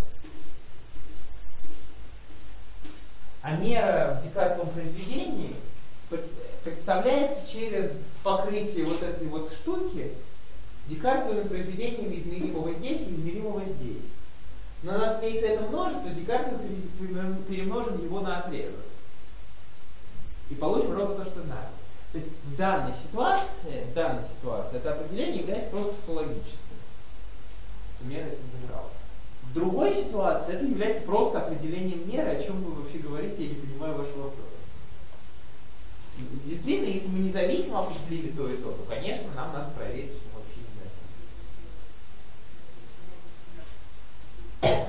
А мера в декартовом произведении представляется через покрытие вот этой вот штуки декартовыми произведениями измеримого здесь и измеримого здесь. Но у нас имеется это множество, декартово перемножим его на отрезок. И получим ровно то, что надо. То есть в данной ситуации это определение является просто тавтологическим. Мера это интеграл. В другой ситуации это является просто определением меры, о чем вы вообще говорите, я не понимаю ваш вопрос. Действительно, если мы независимо определили то и то, конечно, нам надо проверить, что мы вообще не знаем.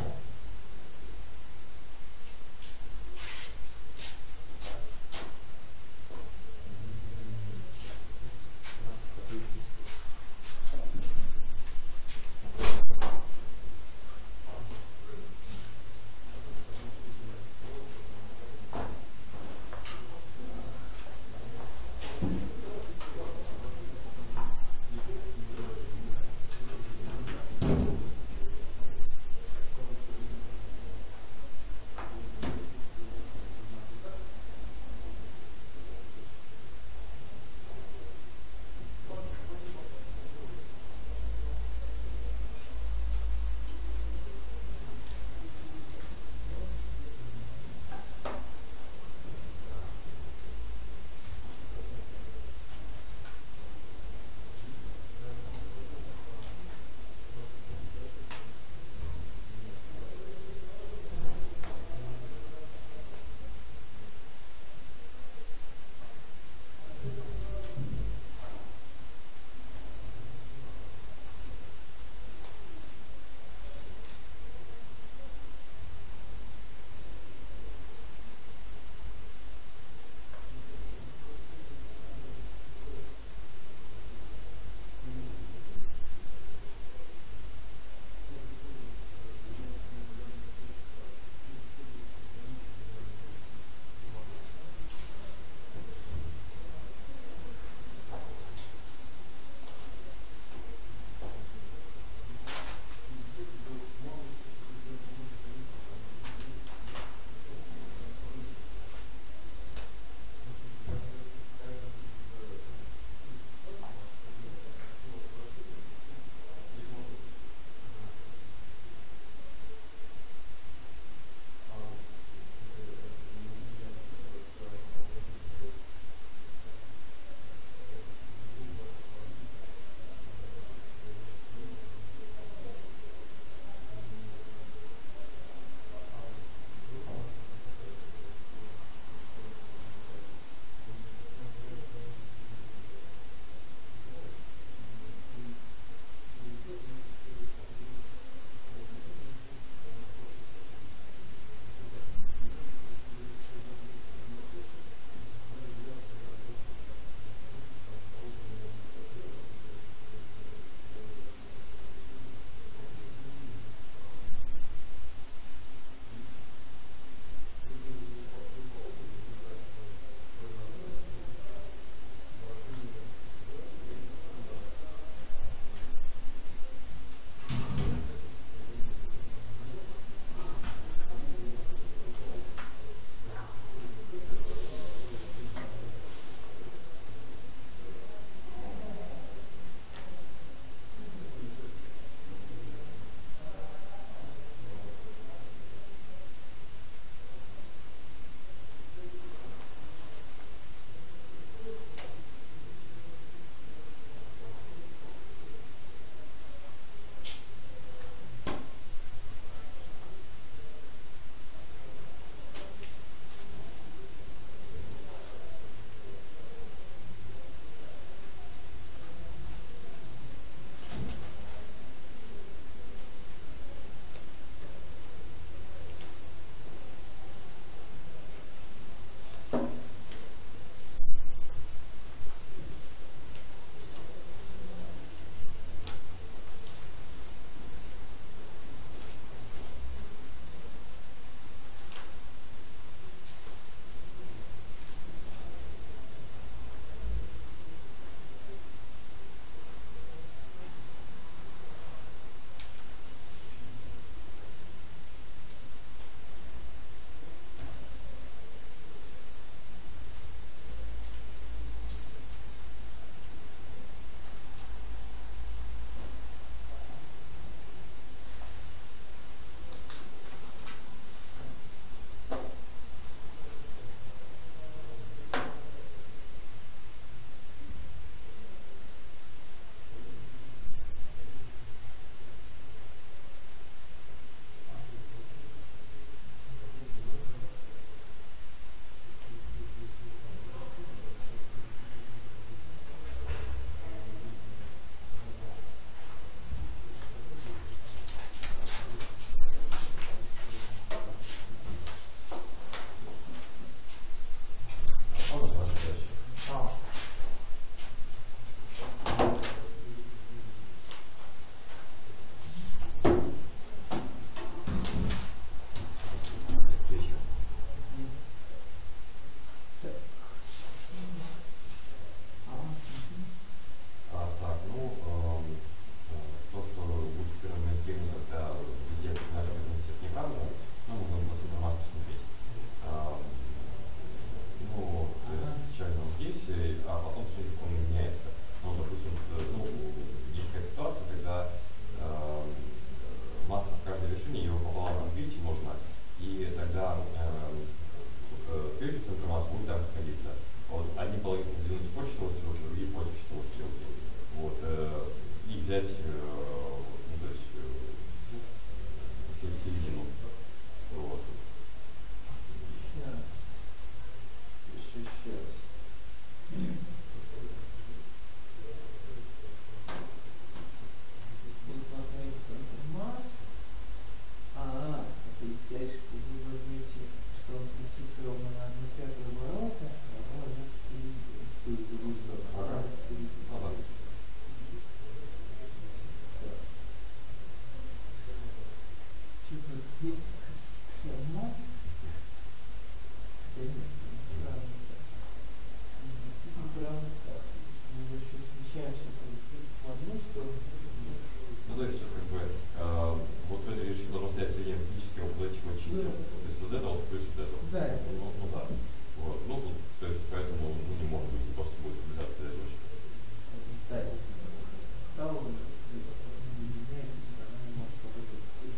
взять ну, то есть, середину. Вот. Сейчас. Вот у нас есть центр масс. Это сказать, что вы возьмете, что он сместится ровно на 1/5 оборота, а он что-то есть хрена. Действительно правда так. Мы еще смещаемся в одну сторону. Ну, то есть, как бы, вот в этой решетке должно стоять среднеарифметическое вот этих вот чисел. То есть, вот это вот плюс вот это. Да. Ну да. Вот. Ну, тут, то есть, поэтому не может быть, просто будет облигация этой точки. Да, если стало бы, не меняется, она не может побыть.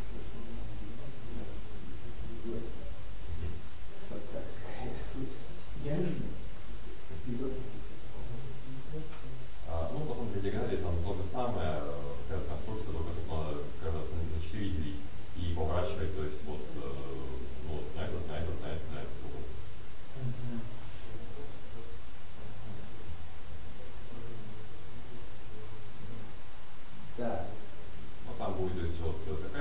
Ну, потом для диагонали там то же самое, какая-то конструкция, только тут надо как раз на 4 делить и поворачивать, то есть вот, ну, на этот, на этот, на этот, на этот угол. Да. Ну, там будет, то есть, вот